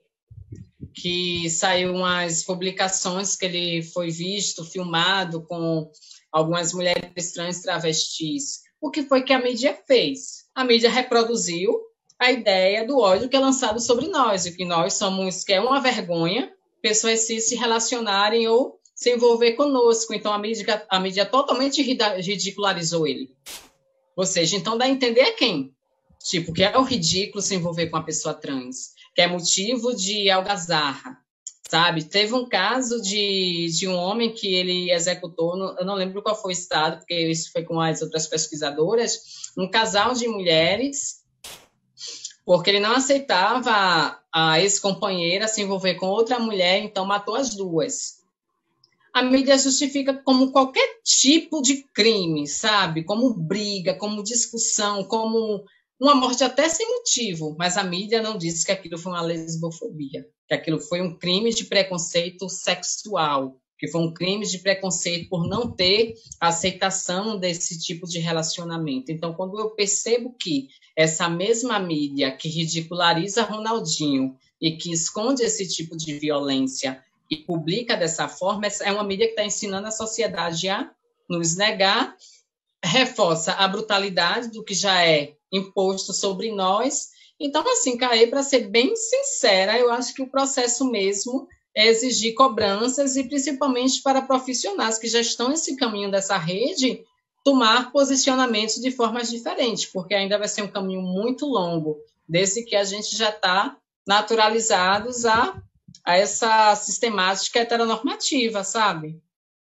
que saiu umas publicações que ele foi visto, filmado com algumas mulheres trans travestis. O que foi que a mídia fez? A mídia reproduziu a ideia do ódio que é lançado sobre nós, e que nós somos, que é uma vergonha, pessoas cis se relacionarem ou se envolver conosco. Então, a mídia totalmente ridicularizou ele. Ou seja, então dá a entender a quem? Tipo, que é o ridículo se envolver com uma pessoa trans, que é motivo de algazarra, sabe? Teve um caso de um homem que ele executou, eu não lembro qual foi o estado, porque isso foi com as outras pesquisadoras, um casal de mulheres, porque ele não aceitava a ex-companheira se envolver com outra mulher, então matou as duas. A mídia justifica como qualquer tipo de crime, sabe? Como briga, como discussão, como uma morte até sem motivo, mas a mídia não disse que aquilo foi uma lesbofobia, que aquilo foi um crime de preconceito sexual, que foi um crime de preconceito por não ter aceitação desse tipo de relacionamento. Então, quando eu percebo que essa mesma mídia que ridiculariza Ronaldinho e que esconde esse tipo de violência e publica dessa forma, é uma mídia que está ensinando a sociedade a nos negar, reforça a brutalidade do que já é imposto sobre nós Então, assim, Caê, para ser bem sincera, eu acho que o processo mesmo é exigir cobranças e principalmente para profissionais que já estão nesse caminho dessa rede, tomar posicionamentos de formas diferentes, porque ainda vai ser um caminho muito longo, desde que a gente já está naturalizados a essa sistemática heteronormativa, sabe?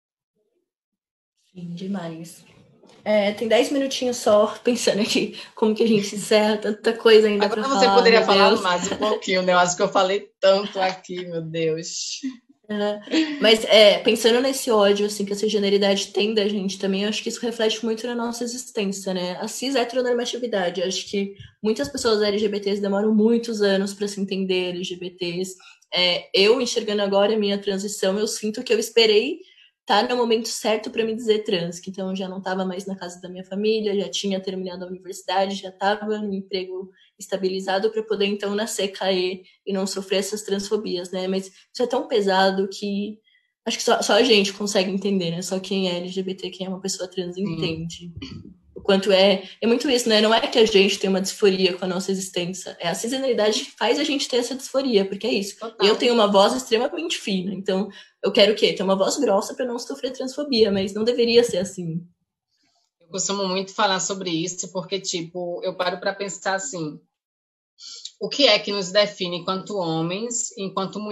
Sim, demais. Tem 10 minutinhos só, pensando aqui como que a gente encerra, tanta coisa ainda para Agora você falar, poderia meu falar Deus. mais um pouquinho, né? Eu acho que eu falei tanto aqui, meu Deus. Mas pensando nesse ódio assim, que essa generalidade tem da gente também, eu acho que isso reflete muito na nossa existência, né? A cis heteronormatividade. Eu acho que muitas pessoas LGBTs demoram muitos anos para se entender LGBTs. Eu enxergando agora a minha transição, eu sinto que eu esperei estar no momento certo para me dizer trans, que então eu já não estava mais na casa da minha família, já tinha terminado a universidade, já estava no emprego estabilizado para poder então nascer, cair e não sofrer essas transfobias, né? Mas isso é tão pesado que acho que só a gente consegue entender, né? Só quem é LGBT, quem é uma pessoa trans Sim. entende. O quanto é muito isso, né? Não é que a gente tem uma disforia com a nossa existência, é a cisgeneridade que faz a gente ter essa disforia, porque é isso. Eu Total. tenho uma voz extremamente fina, então eu quero o quê? Ter uma voz grossa para não sofrer transfobia, mas não deveria ser assim. Eu costumo muito falar sobre isso, porque, tipo, eu paro para pensar assim, o que é que nos define enquanto homens, enquanto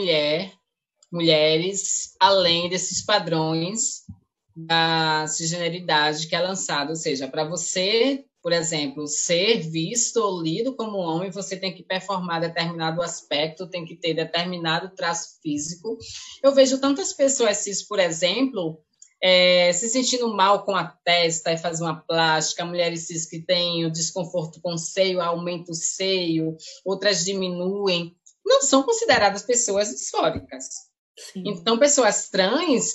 mulheres, além desses padrões da cisgeneridade que é lançado, ou seja, para você, por exemplo, ser visto ou lido como homem, você tem que performar determinado aspecto, tem que ter determinado traço físico. Eu vejo tantas pessoas cis, por exemplo, se sentindo mal com a testa e faz uma plástica, mulheres cis que têm o desconforto com o seio, aumenta o seio, outras diminuem, não são consideradas pessoas disfóricas. Sim. Então, pessoas trans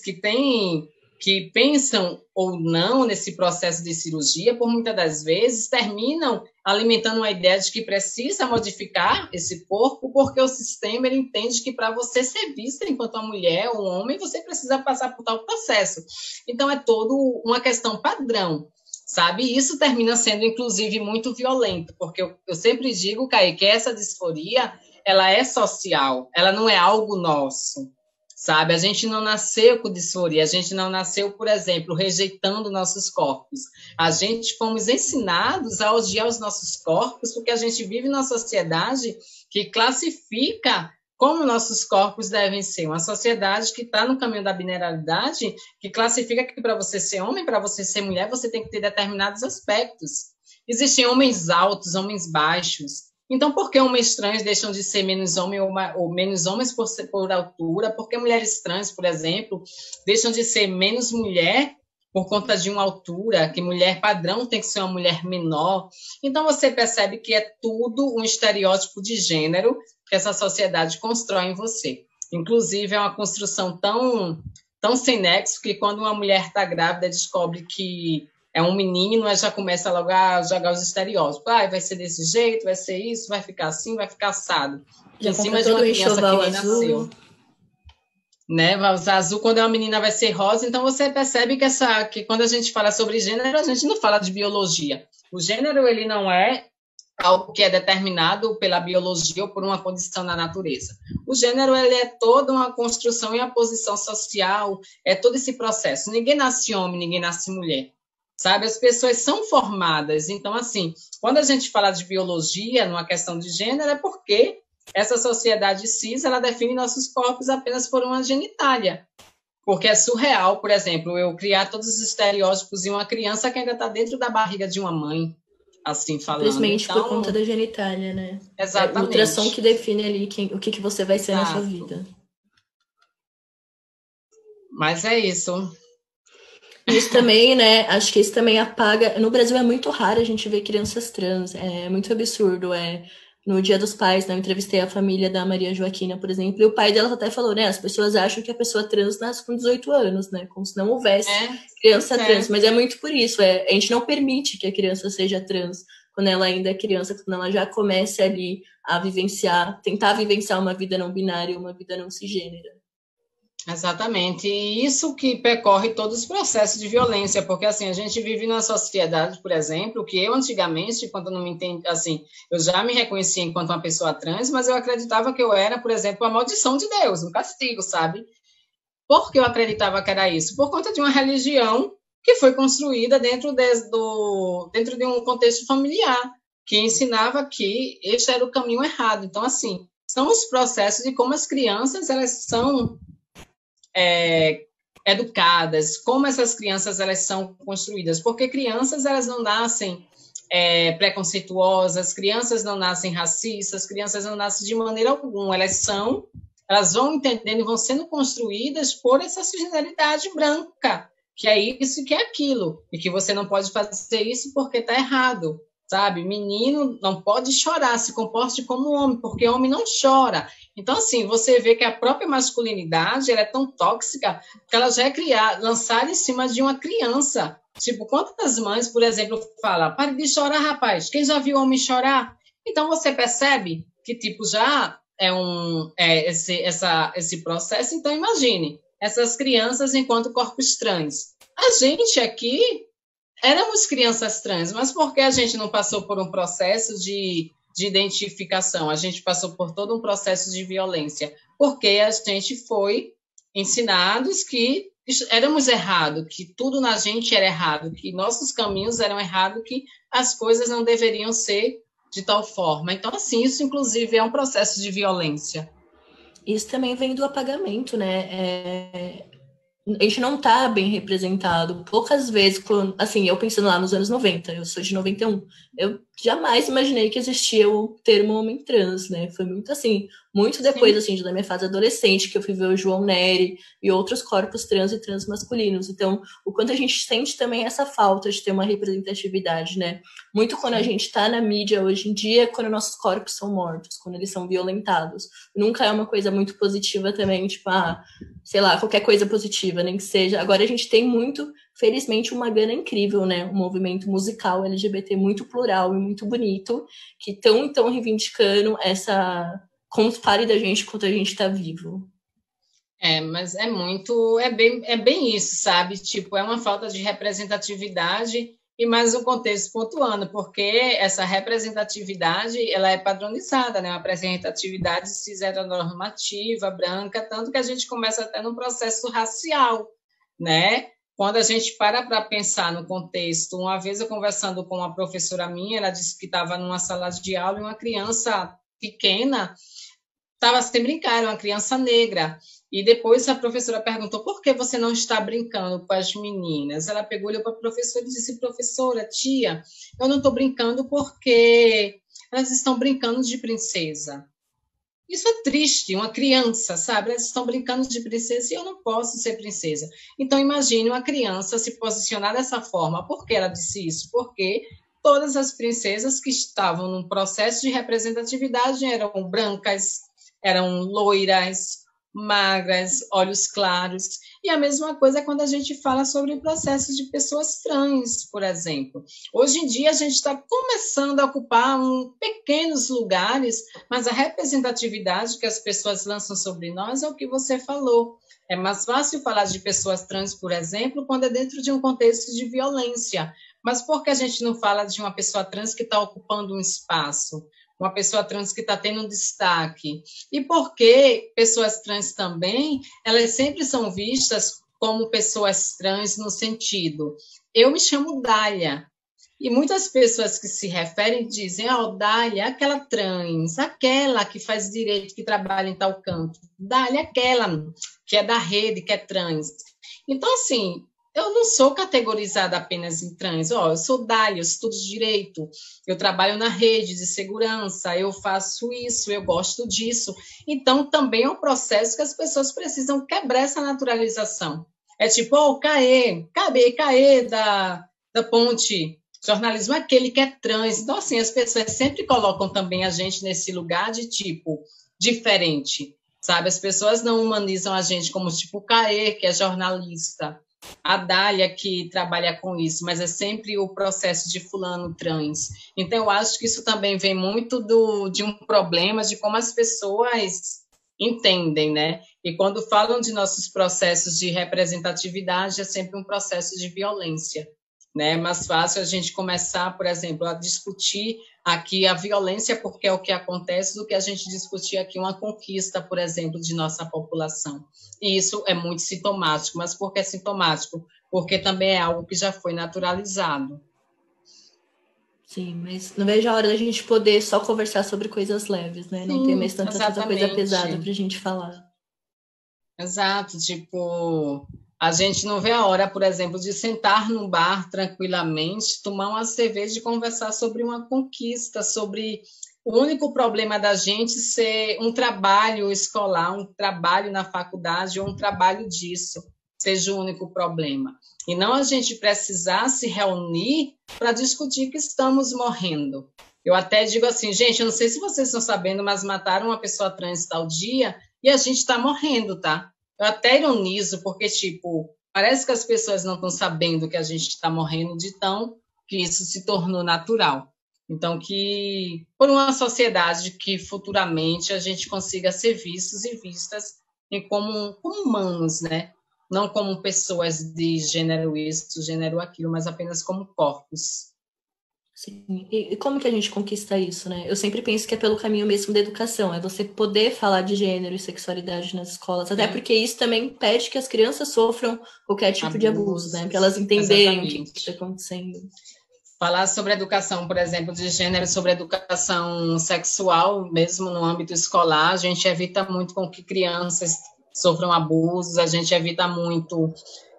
que pensam ou não nesse processo de cirurgia, por muitas das vezes, terminam alimentando uma ideia de que precisa modificar esse corpo, porque o sistema ele entende que para você ser vista enquanto uma mulher ou um homem, você precisa passar por tal processo. Então, é toda uma questão padrão, sabe? E isso termina sendo, inclusive, muito violento, porque eu sempre digo, Caí, que essa disforia, ela é social, ela não é algo nosso, sabe? A gente não nasceu com disforia, a gente não nasceu, por exemplo, rejeitando nossos corpos. A gente fomos ensinados a odiar os nossos corpos porque a gente vive numa sociedade que classifica como nossos corpos devem ser. Uma sociedade que está no caminho da binariedade, que classifica que para você ser homem, para você ser mulher, você tem que ter determinados aspectos. Existem homens altos, homens baixos. Então, por que homens trans deixam de ser menos homens ou menos homens por altura? Por que mulheres trans, por exemplo, deixam de ser menos mulher por conta de uma altura? Que mulher padrão tem que ser uma mulher menor. Então, você percebe que é tudo um estereótipo de gênero que essa sociedade constrói em você. Inclusive, é uma construção tão sem nexo que quando uma mulher está grávida, descobre que é um menino, já começa logo a jogar os estereótipos. Vai ser desse jeito, vai ser isso, vai ficar assim, vai ficar assado. Já Em compra cima de todo uma o criança que enxoval nem azul. nasceu. Né? Vai usar azul quando é uma menina, vai ser rosa. Então você percebe que quando a gente fala sobre gênero, a gente não fala de biologia. O gênero ele não é algo que é determinado pela biologia ou por uma condição na natureza. O gênero ele é toda uma construção e a posição social, é todo esse processo. Ninguém nasce homem, ninguém nasce mulher. Sabe, as pessoas são formadas. Então, assim, quando a gente fala de biologia, numa questão de gênero, é porque essa sociedade cis, ela define nossos corpos apenas por uma genitália. Porque é surreal, por exemplo, eu criar todos os estereótipos em uma criança que ainda está dentro da barriga de uma mãe, assim falando. Simplesmente por conta Então, da genitália, né? É o ultrassom exatamente. que define ali o que você vai ser na sua Exato. vida. Mas é isso. Isso também, né? Acho que isso também apaga. No Brasil é muito raro a gente ver crianças trans. É muito absurdo. No Dia dos Pais, né, eu entrevistei a família da Maria Joaquina, por exemplo, e o pai dela até falou, né? As pessoas acham que a pessoa trans nasce com 18 anos, né? Como se não houvesse criança trans. Mas é muito por isso. A gente não permite que a criança seja trans quando ela ainda é criança, quando ela já começa ali a vivenciar, tentar vivenciar uma vida não binária, uma vida não cisgênera. Exatamente, e isso que percorre todos os processos de violência, porque assim, a gente vive numa sociedade, por exemplo, que eu antigamente, quando não me entendi, assim, eu já me reconhecia enquanto uma pessoa trans, mas eu acreditava que eu era, por exemplo, a maldição de Deus, um castigo, sabe? Por que eu acreditava que era isso? Por conta de uma religião que foi construída dentro de um contexto familiar, que ensinava que este era o caminho errado. Então, assim, são os processos de como as crianças elas são educadas, como essas crianças elas são construídas, porque crianças elas não nascem preconceituosas, crianças não nascem racistas, crianças não nascem de maneira alguma, elas vão entendendo e vão sendo construídas por essa sociedade branca, que é isso e que é aquilo, e que você não pode fazer isso porque está errado, sabe? Menino não pode chorar, se comporte como homem, porque homem não chora. Então, assim, você vê que a própria masculinidade ela é tão tóxica que ela já é lançada em cima de uma criança. Tipo, quantas mães, por exemplo, falam, pare de chorar, rapaz, quem já viu homem chorar? Então, você percebe que, tipo, já esse processo. Então, imagine, essas crianças enquanto corpos trans. A gente aqui éramos crianças trans, mas por que a gente não passou por um processo de identificação? A gente passou por todo um processo de violência, porque a gente foi ensinados que éramos errados, que tudo na gente era errado, que nossos caminhos eram errados, que as coisas não deveriam ser de tal forma. Então, assim, isso inclusive é um processo de violência. Isso também vem do apagamento, né? A gente não tá bem representado. Poucas vezes, assim, eu pensando lá nos anos 90, eu sou de 91, eu jamais imaginei que existia o termo homem trans, né? Foi muito assim, muito depois, Sim. assim, da minha fase adolescente, que eu fui ver o João Nery e outros corpos trans e transmasculinos. Então, o quanto a gente sente também essa falta de ter uma representatividade, né? Muito quando a gente tá na mídia hoje em dia, quando nossos corpos são mortos, quando eles são violentados. Nunca é uma coisa muito positiva também, tipo, sei lá, qualquer coisa positiva, nem que seja. Agora a gente tem muito, felizmente, uma gana incrível, né? Um movimento musical LGBT muito plural e muito bonito, que estão reivindicando essa. Como fale da gente quando a gente está vivo. Mas é bem isso, sabe? Tipo, é uma falta de representatividade e mais um contexto pontuando, porque essa representatividade, ela é padronizada, né? Uma representatividade cis heteronormativa, branca, tanto que a gente começa até num processo racial, né? Quando a gente para pensar no contexto, uma vez eu conversando com uma professora minha, ela disse que estava numa sala de aula e uma criança pequena estava sem brincar, era uma criança negra. E depois a professora perguntou, por que você não está brincando com as meninas? Ela pegou, olhou para a professora e disse, professora, tia, eu não estou brincando porque elas estão brincando de princesa. Isso é triste, uma criança, sabe? Elas estão brincando de princesa e eu não posso ser princesa. Então, imagine uma criança se posicionar dessa forma. Por que ela disse isso? Porque todas as princesas que estavam num processo de representatividade eram brancas, eram loiras, magras, olhos claros. E a mesma coisa é quando a gente fala sobre o processo de pessoas trans, por exemplo. Hoje em dia, a gente está começando a ocupar pequenos lugares, mas a representatividade que as pessoas lançam sobre nós é o que você falou. É mais fácil falar de pessoas trans, por exemplo, quando é dentro de um contexto de violência. Mas por que a gente não fala de uma pessoa trans que está ocupando um espaço? Uma pessoa trans que está tendo um destaque. E porque pessoas trans também, elas sempre são vistas como pessoas trans no sentido, eu me chamo Dália, e muitas pessoas que se referem dizem, Dália, aquela trans, aquela que faz direito, que trabalha em tal canto, Dália, aquela que é da rede, que é trans. Então, assim, eu não sou categorizada apenas em trans. Eu sou Dália, eu estudo direito, eu trabalho na rede de segurança, eu faço isso, eu gosto disso. Então, também é um processo que as pessoas precisam quebrar essa naturalização. É tipo, o CAE da ponte, jornalismo é aquele que é trans. Então, assim, as pessoas sempre colocam também a gente nesse lugar de tipo diferente, sabe? As pessoas não humanizam a gente como tipo CAE, que é jornalista, a Dália que trabalha com isso, mas é sempre o processo de fulano trans. Então, eu acho que isso também vem muito de um problema de como as pessoas entendem, né? E quando falam de nossos processos de representatividade, é sempre um processo de violência, né? É mais fácil a gente começar, por exemplo, a discutir aqui a violência, porque é o que acontece, do que a gente discutir aqui uma conquista, por exemplo, de nossa população. E isso é muito sintomático. Mas por que é sintomático? Porque também é algo que já foi naturalizado. Sim, mas não vejo a hora da gente poder só conversar sobre coisas leves, né? Sim, não ter mais tanta coisa pesada pra gente falar. Exato, tipo, a gente não vê a hora, por exemplo, de sentar num bar tranquilamente, tomar uma cerveja e conversar sobre uma conquista, sobre o único problema da gente ser um trabalho escolar, um trabalho na faculdade ou um trabalho disso, seja o único problema. E não a gente precisar se reunir para discutir que estamos morrendo. Eu até digo assim, gente, eu não sei se vocês estão sabendo, mas mataram uma pessoa trans tal dia e a gente está morrendo, tá? Eu até ironizo, porque, tipo, parece que as pessoas não estão sabendo que a gente está morrendo de tão que isso se tornou natural. Então, que por uma sociedade que futuramente a gente consiga ser vistos e vistas como humanos, né? Não como pessoas de gênero isso, gênero aquilo, mas apenas como corpos. Sim. E como que a gente conquista isso, né? Eu sempre penso que é pelo caminho mesmo da educação, é você poder falar de gênero e sexualidade nas escolas, até porque isso também impede que as crianças sofram qualquer tipo de abuso, né? Para elas entenderem o que está acontecendo. Falar sobre educação, por exemplo, de gênero, sobre educação sexual, mesmo no âmbito escolar, a gente evita muito com que crianças sofram abusos, a gente evita muito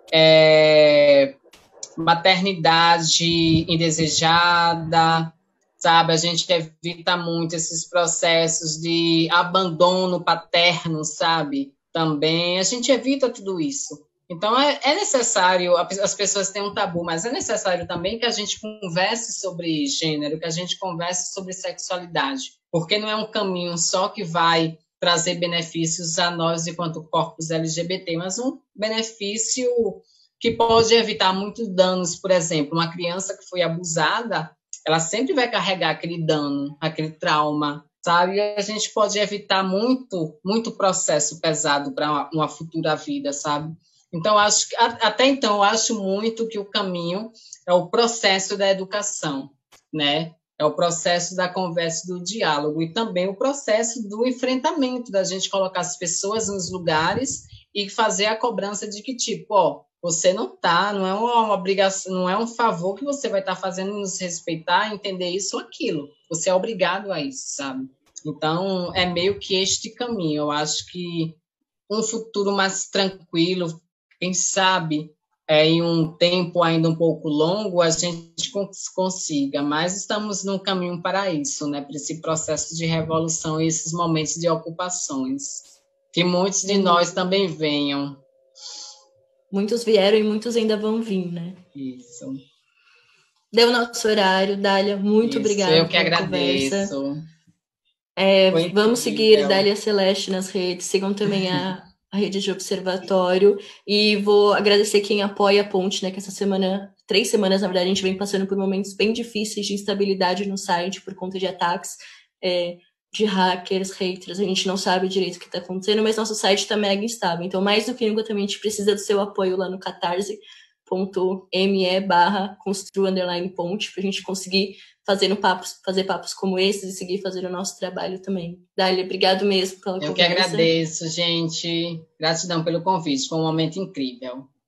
maternidade indesejada, sabe? A gente evita muito esses processos de abandono paterno, sabe? Também, a gente evita tudo isso. Então, é necessário, as pessoas têm um tabu, mas é necessário também que a gente converse sobre gênero, que a gente converse sobre sexualidade, porque não é um caminho só que vai trazer benefícios a nós enquanto corpos LGBT, mas um benefício que pode evitar muitos danos. Por exemplo, uma criança que foi abusada, ela sempre vai carregar aquele dano, aquele trauma, sabe? E a gente pode evitar muito processo pesado para uma futura vida, sabe? Então, até então, eu acho muito que o caminho é o processo da educação, né? É o processo da conversa, do diálogo, e também o processo do enfrentamento, da gente colocar as pessoas nos lugares e fazer a cobrança de que, tipo, ó, você não tá, não é uma obrigação, não é um favor que você vai estar fazendo nos respeitar, entender isso ou aquilo. Você é obrigado a isso, sabe? Então, é meio que este caminho. Eu acho que um futuro mais tranquilo, quem sabe, em um tempo ainda um pouco longo, a gente consiga, mas estamos num caminho para isso, né? Para esse processo de revolução e esses momentos de ocupações. Que muitos de nós também venham. Muitos vieram e muitos ainda vão vir, né? Isso. Deu nosso horário, Dália, muito obrigada. Eu que agradeço. Vamos seguir Dália Celeste nas redes, sigam também a rede de observatório, e vou agradecer quem apoia a Ponte, né, que essa semana, 3 semanas, na verdade, a gente vem passando por momentos bem difíceis de instabilidade no site por conta de ataques de hackers, haters, a gente não sabe direito o que está acontecendo, mas nosso site está mega instável, então mais do que nunca também a gente precisa do seu apoio lá no catarse.me/constru_ponte, para a gente conseguir fazer papos como esses e seguir fazendo o nosso trabalho também. Dália, obrigado mesmo pela conversa. Eu que agradeço, gente. Gratidão pelo convite, foi um momento incrível.